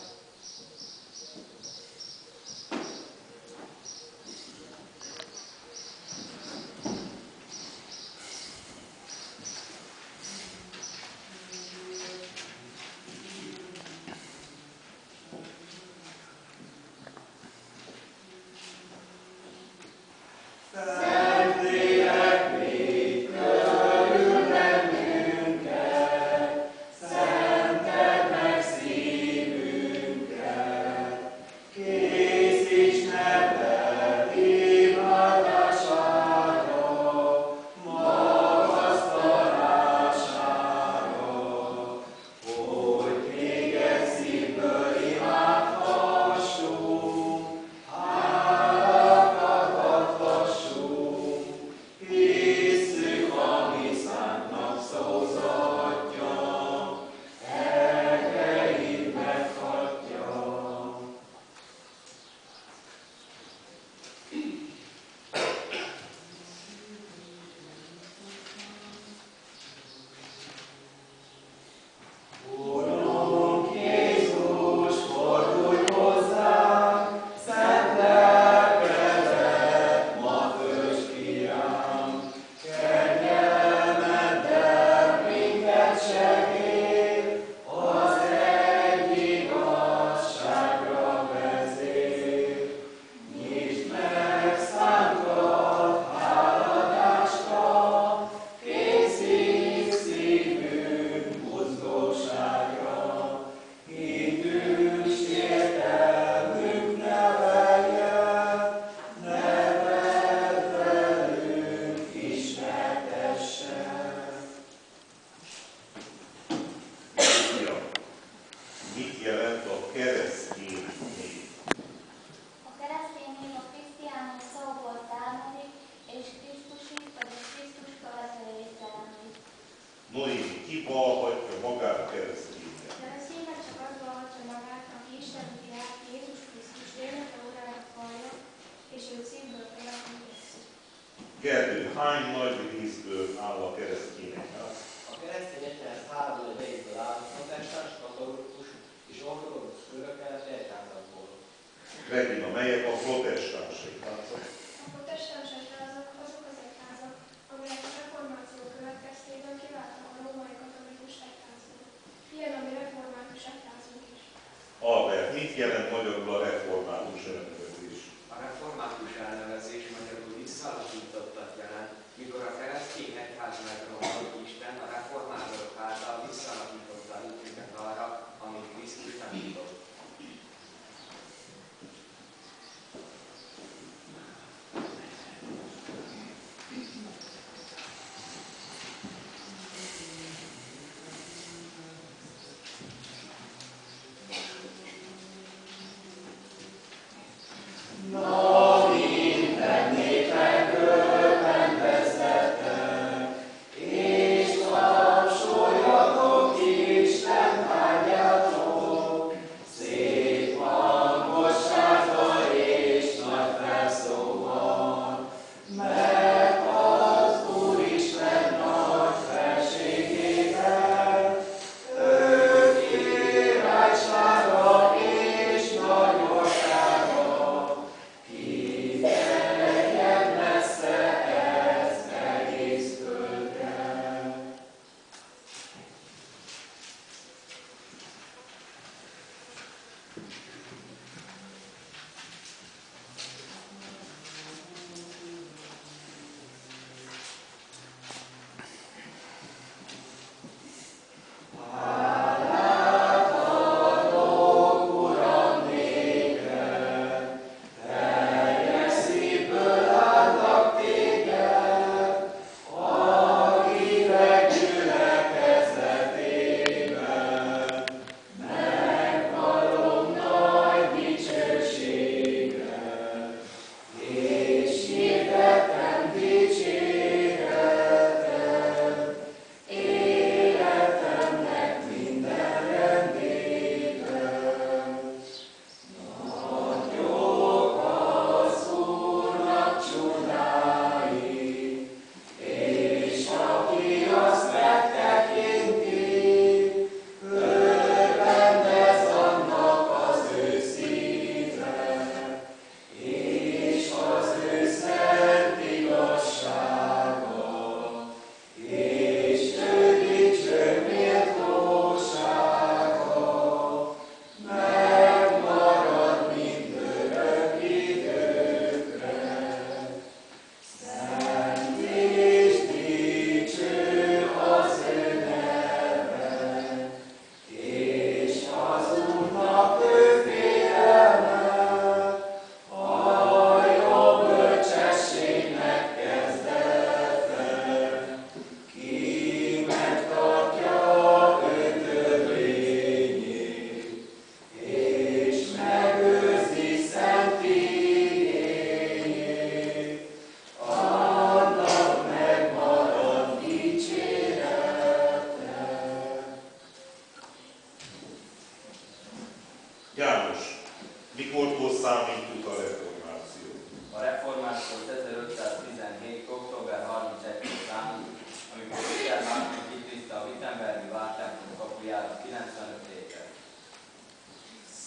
Noémi, ki vallhatja magát kereszténynek? Kereszténynek csak az vallhatja magát, aki Isten fiát, Jézus Krisztus lélek órára vallja, és ő szívből követni veszi. Gergő, hány nagy részből áll a keresztények ház? A keresztény egyház 3 nagy részből áll, protestáns, katolikus és ortodox körökkel egyházakból. Regina, melyek a protestáns egyházak? A protestáns egyházak azok az egyházak, amelyek a reformáció következtében kiváltak a római katolikus egyházból. Ilyen a mi református egyházunk is. Albert, mit jelent magyarul a református elnevezés? A református elnevezés magyarul visszalapítottat jelent, mikor a keresztény egyház megromlott, Isten a reformátorok által visszalapította hitünket arra, amit Krisztus tanított.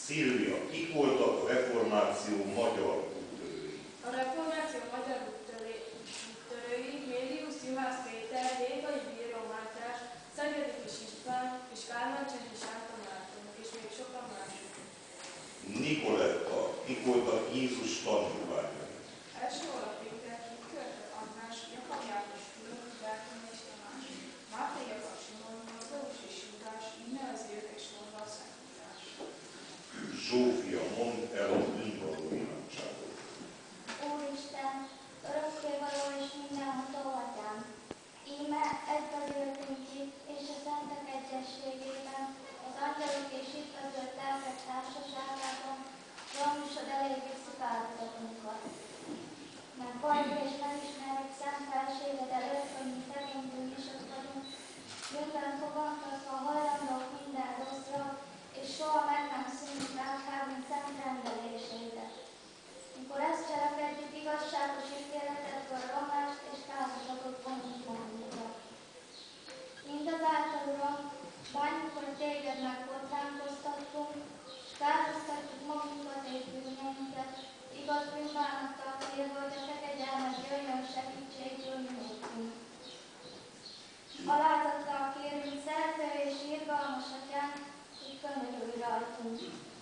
Szilvia, kik voltak a reformáció magyar úttörői? A reformáció magyar úttörői Mélius Juhász Péter, Régai Bíró Mátyás, Szegedi Kis István és Kálmán Csenyi Sánta Márton, és még sokan mások. Nikoletta, kik voltak Jézus tanulmányai? Első Ola Péter, Körte András, Jakab János Fülöp, Berton és Tamás, Máté Jakab Simon, Mateusz és Júdás, így nevezi őket sorba a Szentírás. Zsófia, mondd el a bűnvaló imádságot. Úristen, örökkévaló és mindenható atyám, íme egy vagyunk itt, és a szentek egyességében, az angyalok és itt között lelkek társaságában, Rómusod elé visszük áldozatunkat. Mert vagy és megismerjük szent felséged előtt, hogy mi szegény bűnösök vagyunk, bűnben fogantatva hajlandók minden rosszra, és soha meg nem szűnik rákhágni szent rendelésédet. Mikor ezt cselekedjük, igazságos ítéletedből romást és károsatot vonunk magunkra. Mindazáltal, Uram, bánjuk, hogy téged megbotránkoztattunk, és károztatjuk magunkat és bűneinket, igaz bűnbánattal kérve, hogy a te kegyelmed jöjjön segítségül minékünk. Alázattal kérünk, szerető és irgalmas atyánk, hogy könyörülj rajtunk.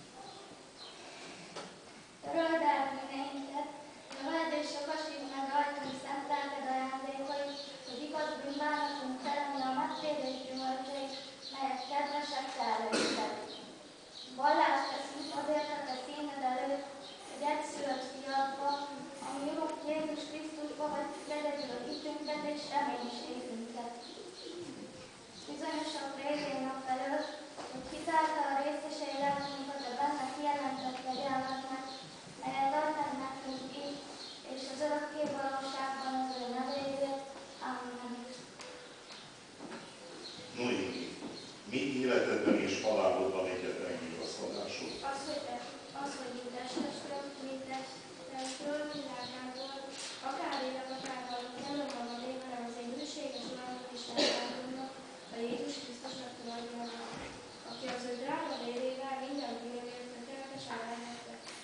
Töröld el bűneinket, növeld és sokasítsd meg rajtunk szent lelked ajándékait, hogy igaz bűnbánatunk teremje a megtérés gyümölcseit, melyek kedvesek te előtted. Vallást teszünk azért a te színed előtt, hogy egyszülött fiadba, ami Urunk Jézus Krisztusba hagyjuk egyedül a hitünket és reménységünket. Bizonyosak révén nap előtt, hogy kitáltal részesei lehetünk a benne kijelentett kegyelmetnek, melyet adtad nekünk így, és az örökké valóságban az ő nevéért. Amen. Noémi, mi életedben és halálodban egyetlen vigasztalásod? Az, hogy mind testestől, mind testről, világából, akár élek, akár halok, nem önmagam hanem az én bűséges Uramnak és Istennek, a Jézus Krisztusnak tulajdonnak, aki az ő drága vérével minden bűnért tökéletesen elhette,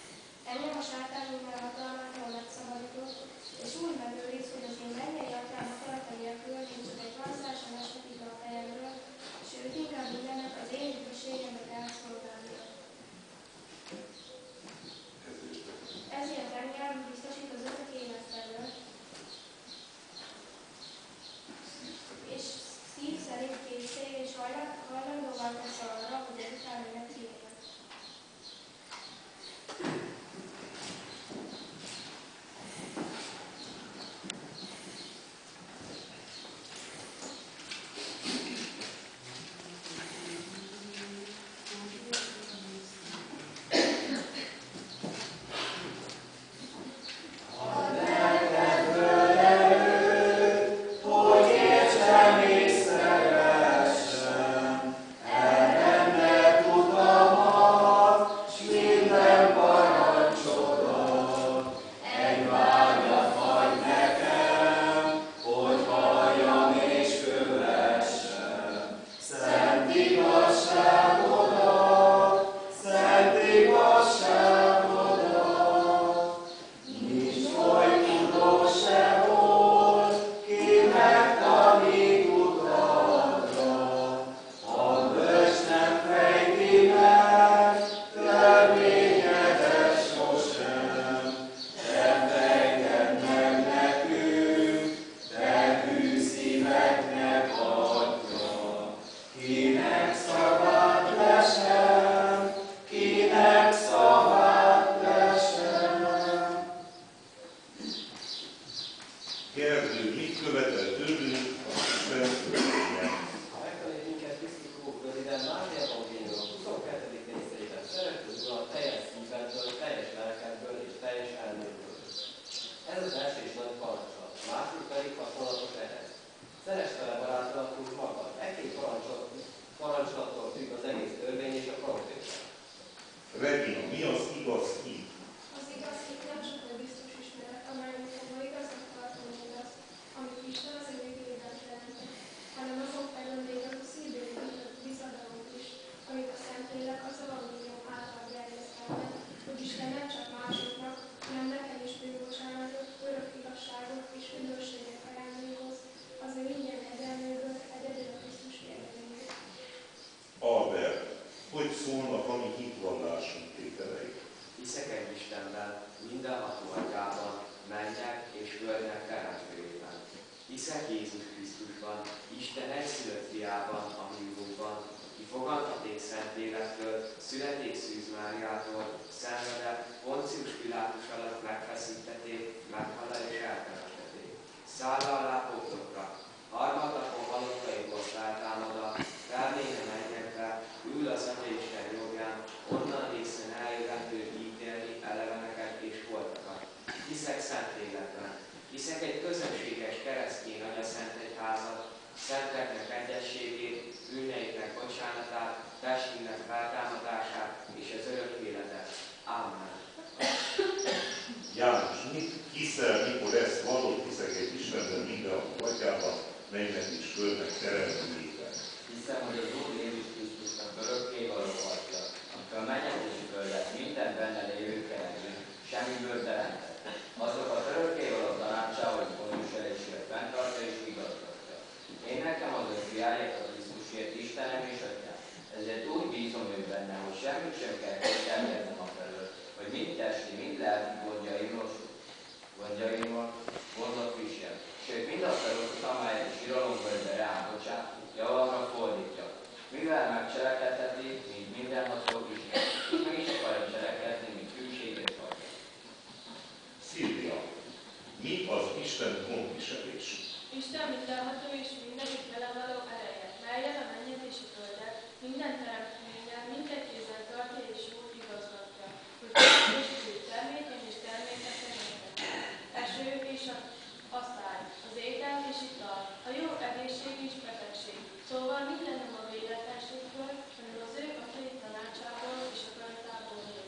Jézus Krisztusban, Isten egyszülött fiában, a bűvóban, ki fogantaték Szentlélektől, születték Szűz Máriától, szenvedett, Poncius Pilátus alatt megfeszítették, meghalál és eltemettették. Szálla alá poklokra, harmadnapon halottaiból feltámada, felméne mennyekbe, ül az Atya Isten jobbján, onnan részen eljövendő ítélni eleveneket és holtakat. Hiszek Szentlélekben, hiszek egy közönséges keresztény atyaszentegyházat, szenteknek egyességét, bűneiknek bocsánatát, testünknek feltámadását és az örök életet. Amen. János, mit hiszel, mikor ezt vallott? Hiszek egy Istenben, mindenható Atyában, melynek is földnek teremtőjében. Hiszem, hogy az Úr Jézus Krisztusnak örökkévaló Atya, aki a mennyet és földet minden benne lévőkkel együtt, semmiből teremtett. Azokat örökkévaló tanácsához gondviselésért fenntartja és igazgatja. Én nekem az ő fiáért, a Krisztusért Istenem és Atyám. Ezért úgy bízom ő benne, hogy semmit sem kell elérnem a felől, hogy mind testi, mind lelki gondjaimmal gondot visel. Sőt, mindazt a rosszat, amelyet a síralomból rám bocsát, javamra fordítja. Mivel megcselekedheti, mint mindenható Isten, meg is akarja cselekedni, mint hűséges Atya. Szilvia, mi az Isten gondviselés? Isten mindenható és mindenütt vele való ereje, melyen a mennyet és a földet, minden teremtményen, mindent kézzel tartja és jól igazgatja, hogy és termékeny és terméketlen élet. Eső és a száj, az étel és ital, a jó egészség és betegség, szóval minden nem a véletlenségből, hanem az ő atyai tanácsából és a akaratából jön.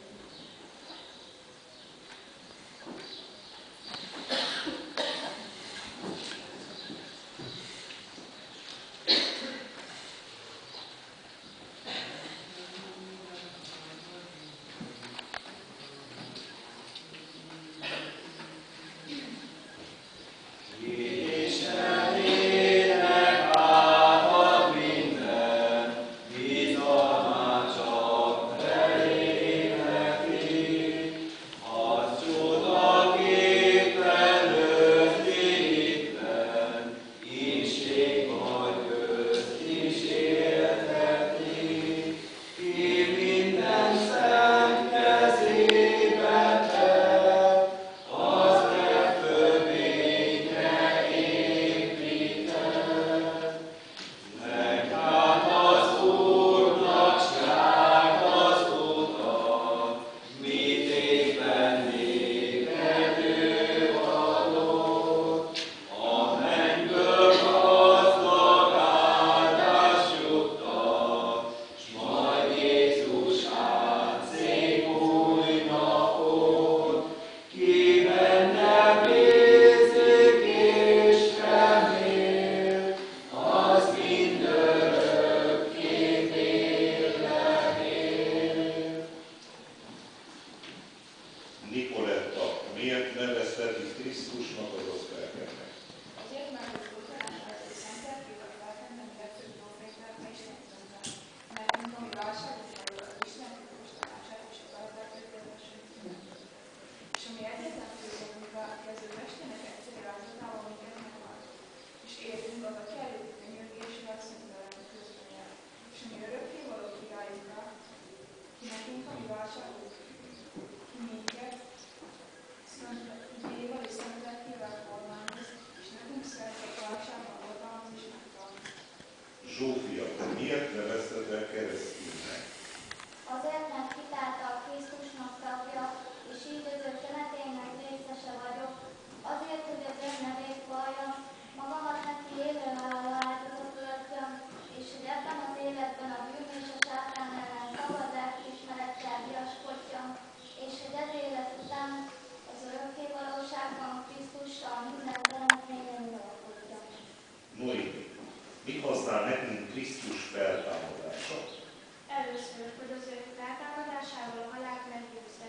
Zsófia, te miért nevezted el kereszténynek? Azért, mert hitáltal Krisztusnak tagja, és így az ő temetének részese vagyok, azért, hogy az ön nevét valljam, magamat neki élő halálra áldozatul adjam, és hogy ebben az életben a bűn és a sátán ellen szabad lelkiismerettel viaskodjam, és hogy ez élet után az örökké valóságban Krisztussal minden teremtményen uralkodjam. Noémi, mit használ nekünk Krisztus feltámadása? Először, hogy az ő feltámadásával a halált meggyőzte,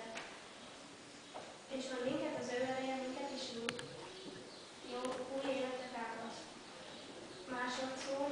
és hogy minket az ő ereje, minket is jó új életet támaszt. Másodszor,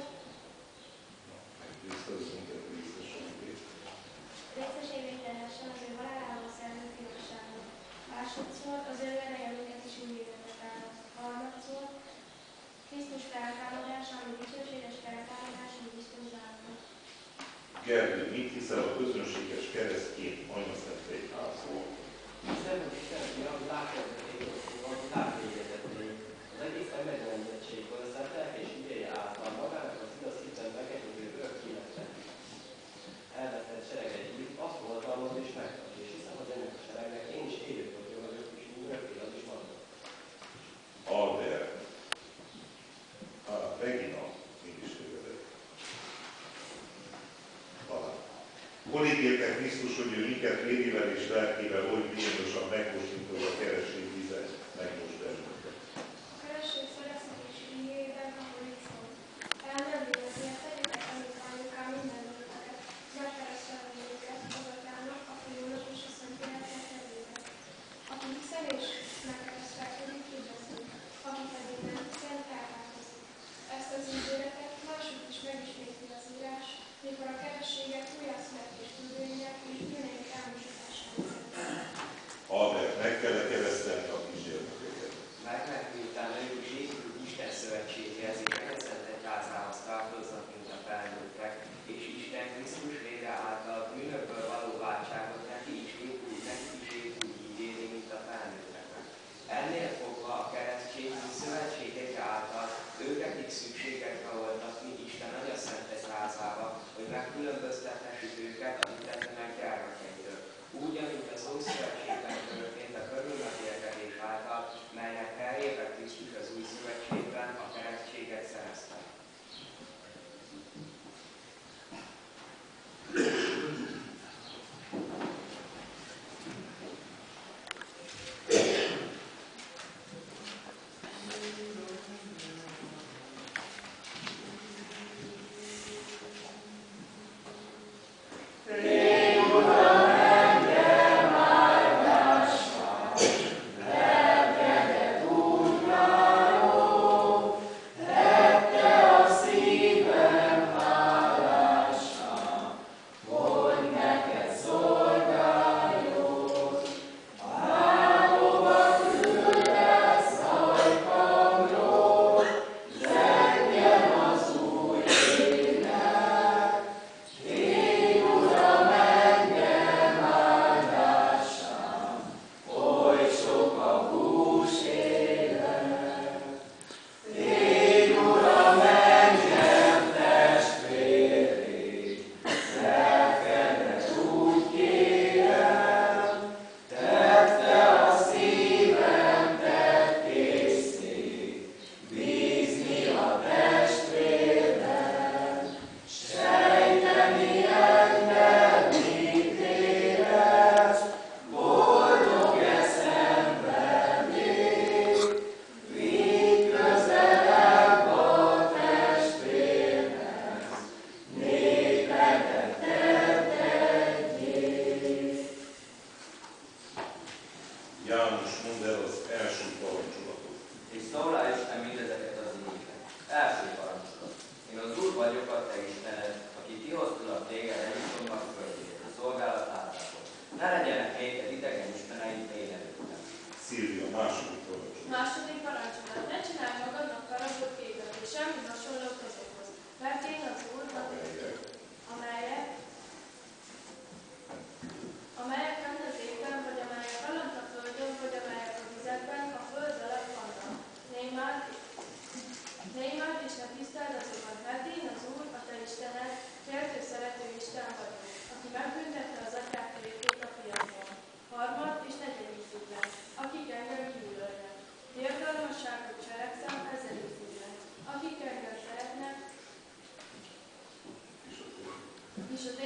részességvételesen az ő halálából szerző fiúságot. Másodszor, az ő ereje minket is új életet támaszt. Harmadszor, Krisztus feltámadása, ami dicsőséges feltámadás, ami Isten zárva. Gergő, mit hiszel a közönséges keresztjén anyaszentei házról? Hiszem, hogy Isten fia a világ kezdetétől fogva a világ végezetéig. Az egész emberiségtől a szent lelke és igéje által magának az igaz hitben megegyező örök életet elvesztett seregeit azt oldalmaz és megtartja, és hiszem, hogy ennek a seregnek én is élőtokja vagyok, és úgy örökké az is maradok. Albert, Regina, mégis tőled. Talán. Hol ígérte Krisztus, hogy ő minket vérével és lelkével oly bizonyosan megmos, mint hogy a keresség vize megmos bennünket? A keresség szereztetési igényében, ahol így szól. Elmenni azért, tegyetek tanítványokká minden népeket, megkeresztelni őket az Atyának, a Fiúnak és a Szentléleknek nevében. Aki hiszel és megkeresztelkedik, üdvözlünk, aki pedig nem hiszel, elváltozik. Ezt az ígéretet máshogy is megismétli az írás, mikor a kerességet újjászületés tudvények és bűneik elmosatására szerint. Albert, meg kell keresztelni a kisgyermekeket. Mert miután ők is Isten szövetséghez és megesztett egyházához tartoznak, mint a felnőttek, és Isten Krisztus vére által bűnökből való váltságot neki is épül ígéri, mint a felnőtteknek. Ennél fogva a keresztség szövetségek által őket is szükséges beoltatni Isten Atyaszent Egyházába, hogy megkülönböztethessük őket a hitetlenek gyermekeitől. Úgy, amint az új szövetségben történt a körülmetélkedés által, melynek helyébe Krisztus az új szövetségben a keresztséget szerezte. És az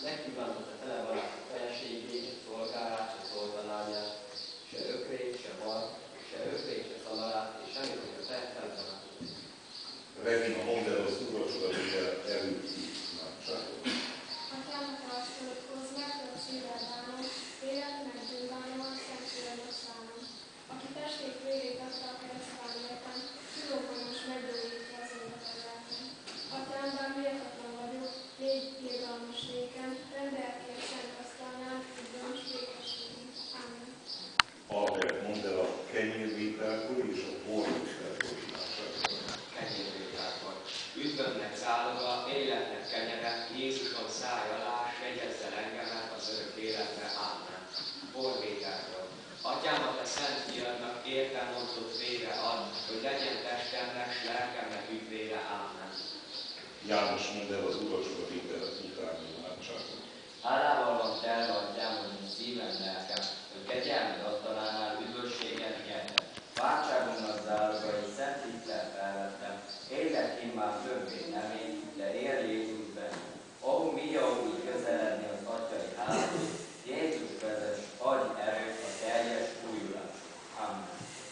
megkívántotta televalát a feleségét, a szolgálát, a szolgalányát, se ökrét, se szalarát, és semmit, hogy a tehetetlenet. Regina, mondd el az úrvacsora előtt imádságot. Atyának áskodott megtört szívvel bánom, életnek bűnbánom, szent szívedet szánom. Aki testét vérét adta a keresztvány értem, tudom, hogy most meggyógyítja az életedeltem. Atyám, bár méltatlan vagyok, légy irgalmas nékem, rendeld ki a szent asztalnál, üdvöns békességem. Amen. Albert, mondd el a kenyérvételkor és a borvételkor imádságot. Kenyérvételkor. Üdvömnek záloga, életnek kenyere, Jézuson száj alá, vegyezz el engemet az örök életre. Amen. Borvételkor. Atyám, a te szent fiadnak értem mondott vére ad, hogy legyen testemnek, s lelkemnek üdvére. Amen. János, mondd el az úrvacsora vételet utáni imádságot. Hálával van telve, atyám, hogy szívem lelkem, hogy kegyelmed asztalánál üdvösséget nyertem. Váltságunknak zálogai szent hittel felvettem, élek immár többé nem én, de él Jézus bennem. Ó, mi jó úgy közeledni az atyai házhoz, Jézus vezess, adj erőt a teljes újulás. Amen.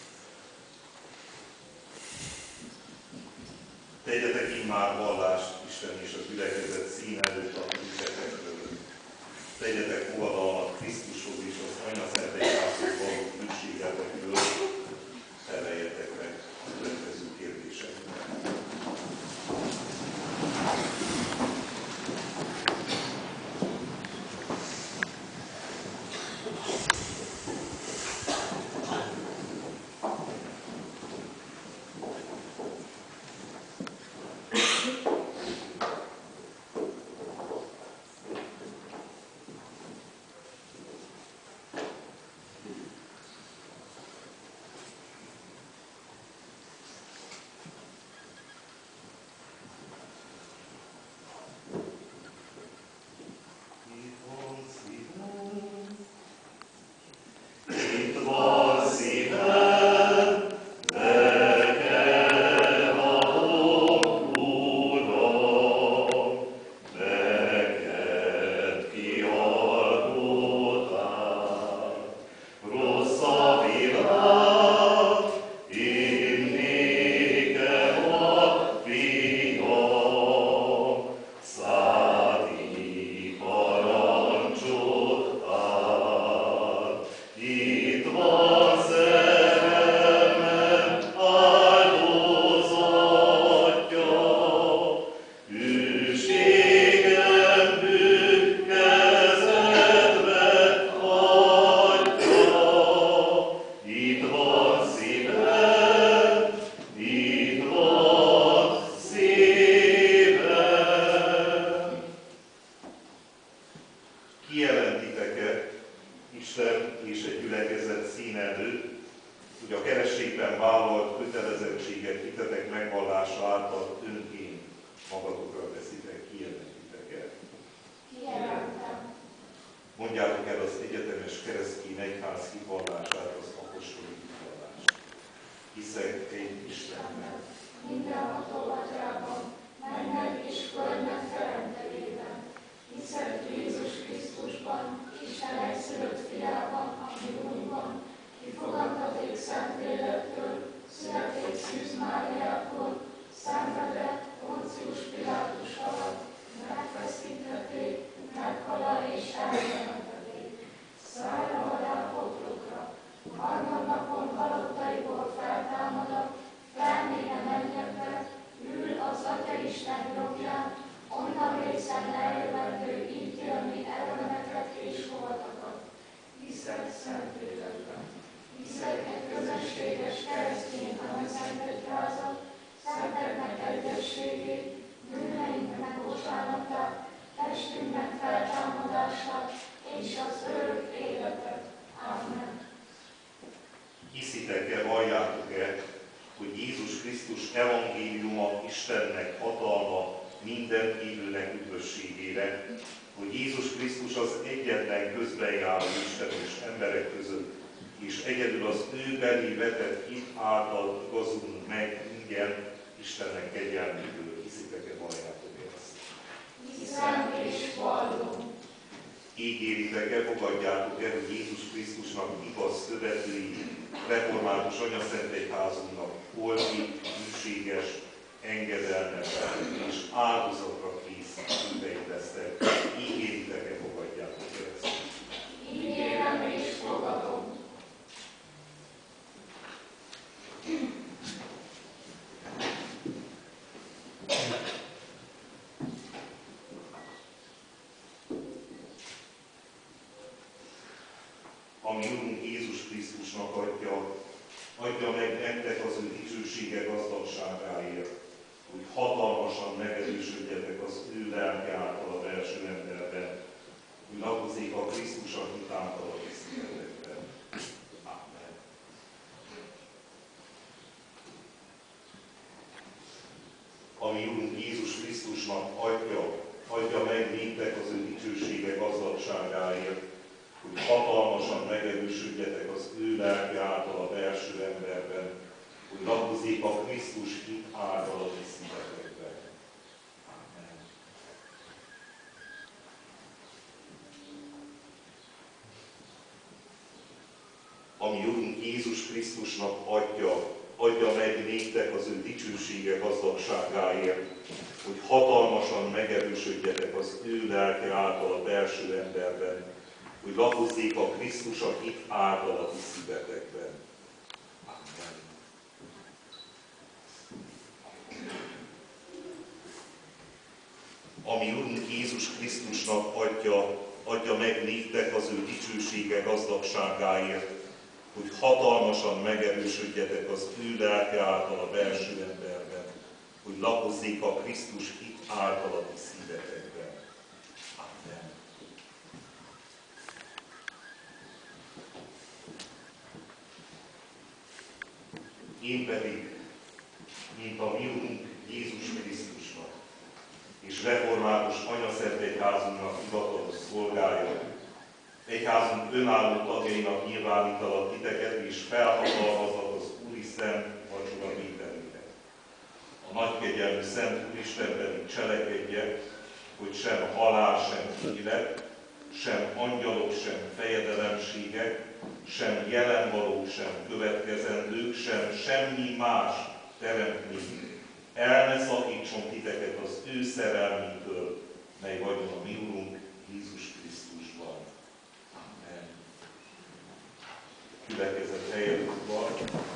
Tegyetek immár vallást Isten és a gyülekezet szín előtt a hűsetekről. Tegyetek fogadalmat Krisztushoz és az Anya Szent Egyházhoz való hűségetekről. Feleljetek meg a következő kérdésekre. Kijelentitek-e Isten és egy gyülekezet szín előtt, hogy a kerességben vállalt kötelezettséget hitetek megvallása által önként magatokra veszitek, kijelentitek-e? Kijelentem. Mondjátok el az egyetemes keresztény egyház hivallását, az apostoli hivallást. Hiszek egy Istenben, Mindenható Atyában, mennek és földnek teremtőjében. Hiszek Jézus Krisztusban, Isten egyszülött fiában, aki Úrban, ki fogadtaték Szentlélektől, született Szűz Máriától, szenvedett Poncius Pilátus alatt, megfeszítették, meghalál és eltemettették. Szállra adják poklokra, harmadnapon halottaiból feltámadott, felmére mennyekbe, ül az Atya Isten jobbján, onnan részen eljövendő ítélni elleneket és holtakat. Hiszek Szentlélekben, hiszek egy közösséges keresztény Szent Egyházat, szenteknek egyességét, bűneink megbocsánatát, testünknek feltámadását és az örök életet. Amen. Hiszitek-e, valljátok-e, hogy Jézus Krisztus evangéliuma Istennek hatalma minden élőnek üdvösségére, hogy Jézus Krisztus az egyetlen közbenjáró Isten és emberek között, és egyedül az ő belé vetett hit által igazulunk meg ingyen Istennek kegyelméből. Hiszitek-e, valljátok-e azt? Hiszem és vallom. ígéritek-e, fogadjátok el, hogy Jézus Krisztusnak igaz követői, református anyaszentegyházunknak holmi, hűséges, engedelmes és áldozatra kész hívei lesztek. Ígéritek-e, fogadjátok el ezt? Ígérem és fogadom. Ami Urunk Jézus Krisztusnak adja meg nektek az ő dicsősége gazdagságáért, hogy hatalmasan megerősödjetek az ő lelke által a belső emberben, hogy lakozzék a Krisztus a hit által a tiszteletekben. Amen. Ami Urunk Jézus Krisztusnak adja meg nektek az ő dicsősége gazdagságáért, hogy hatalmasan megerősödjetek az ő lelke által a belső emberben, hogy lakozzék a Krisztus hit által a ti szívetekben. Amen. Ami Urunk Jézus Krisztusnak adja meg néktek az ő dicsősége gazdagságáért, hogy hatalmasan megerősödjetek az ő lelke által a belső emberben, hogy lakozzék a Krisztus a hit által a ti szívetekben. Amen. Ami Urunk Jézus Krisztusnak adja meg néktek az ő dicsősége gazdagságáért, hogy hatalmasan megerősödjetek az ő lelke által a belső emberben, hogy lakozzék a Krisztus hit által a ti szívetekben. Amen. Én pedig, mint a mi Urunk Jézus Krisztusnak és református anyaszentegyházunknak hivatalos szolgája, egyházunk önálló tagjainak nyilvánítalak titeket és felhatalmazlak az Úristen vacsora vételére. A nagykegyelmű Szent Úristen pedig cselekedje, hogy sem halál, sem élet, sem angyalok, sem fejedelemségek, sem jelenvalók, sem következendők, sem semmi más teremtmény el ne szakítson titeket az ő szerelmétől, mely vagyon a mi Urunk Jézus Krisztusban. Amen. Gyülekezet helyett van.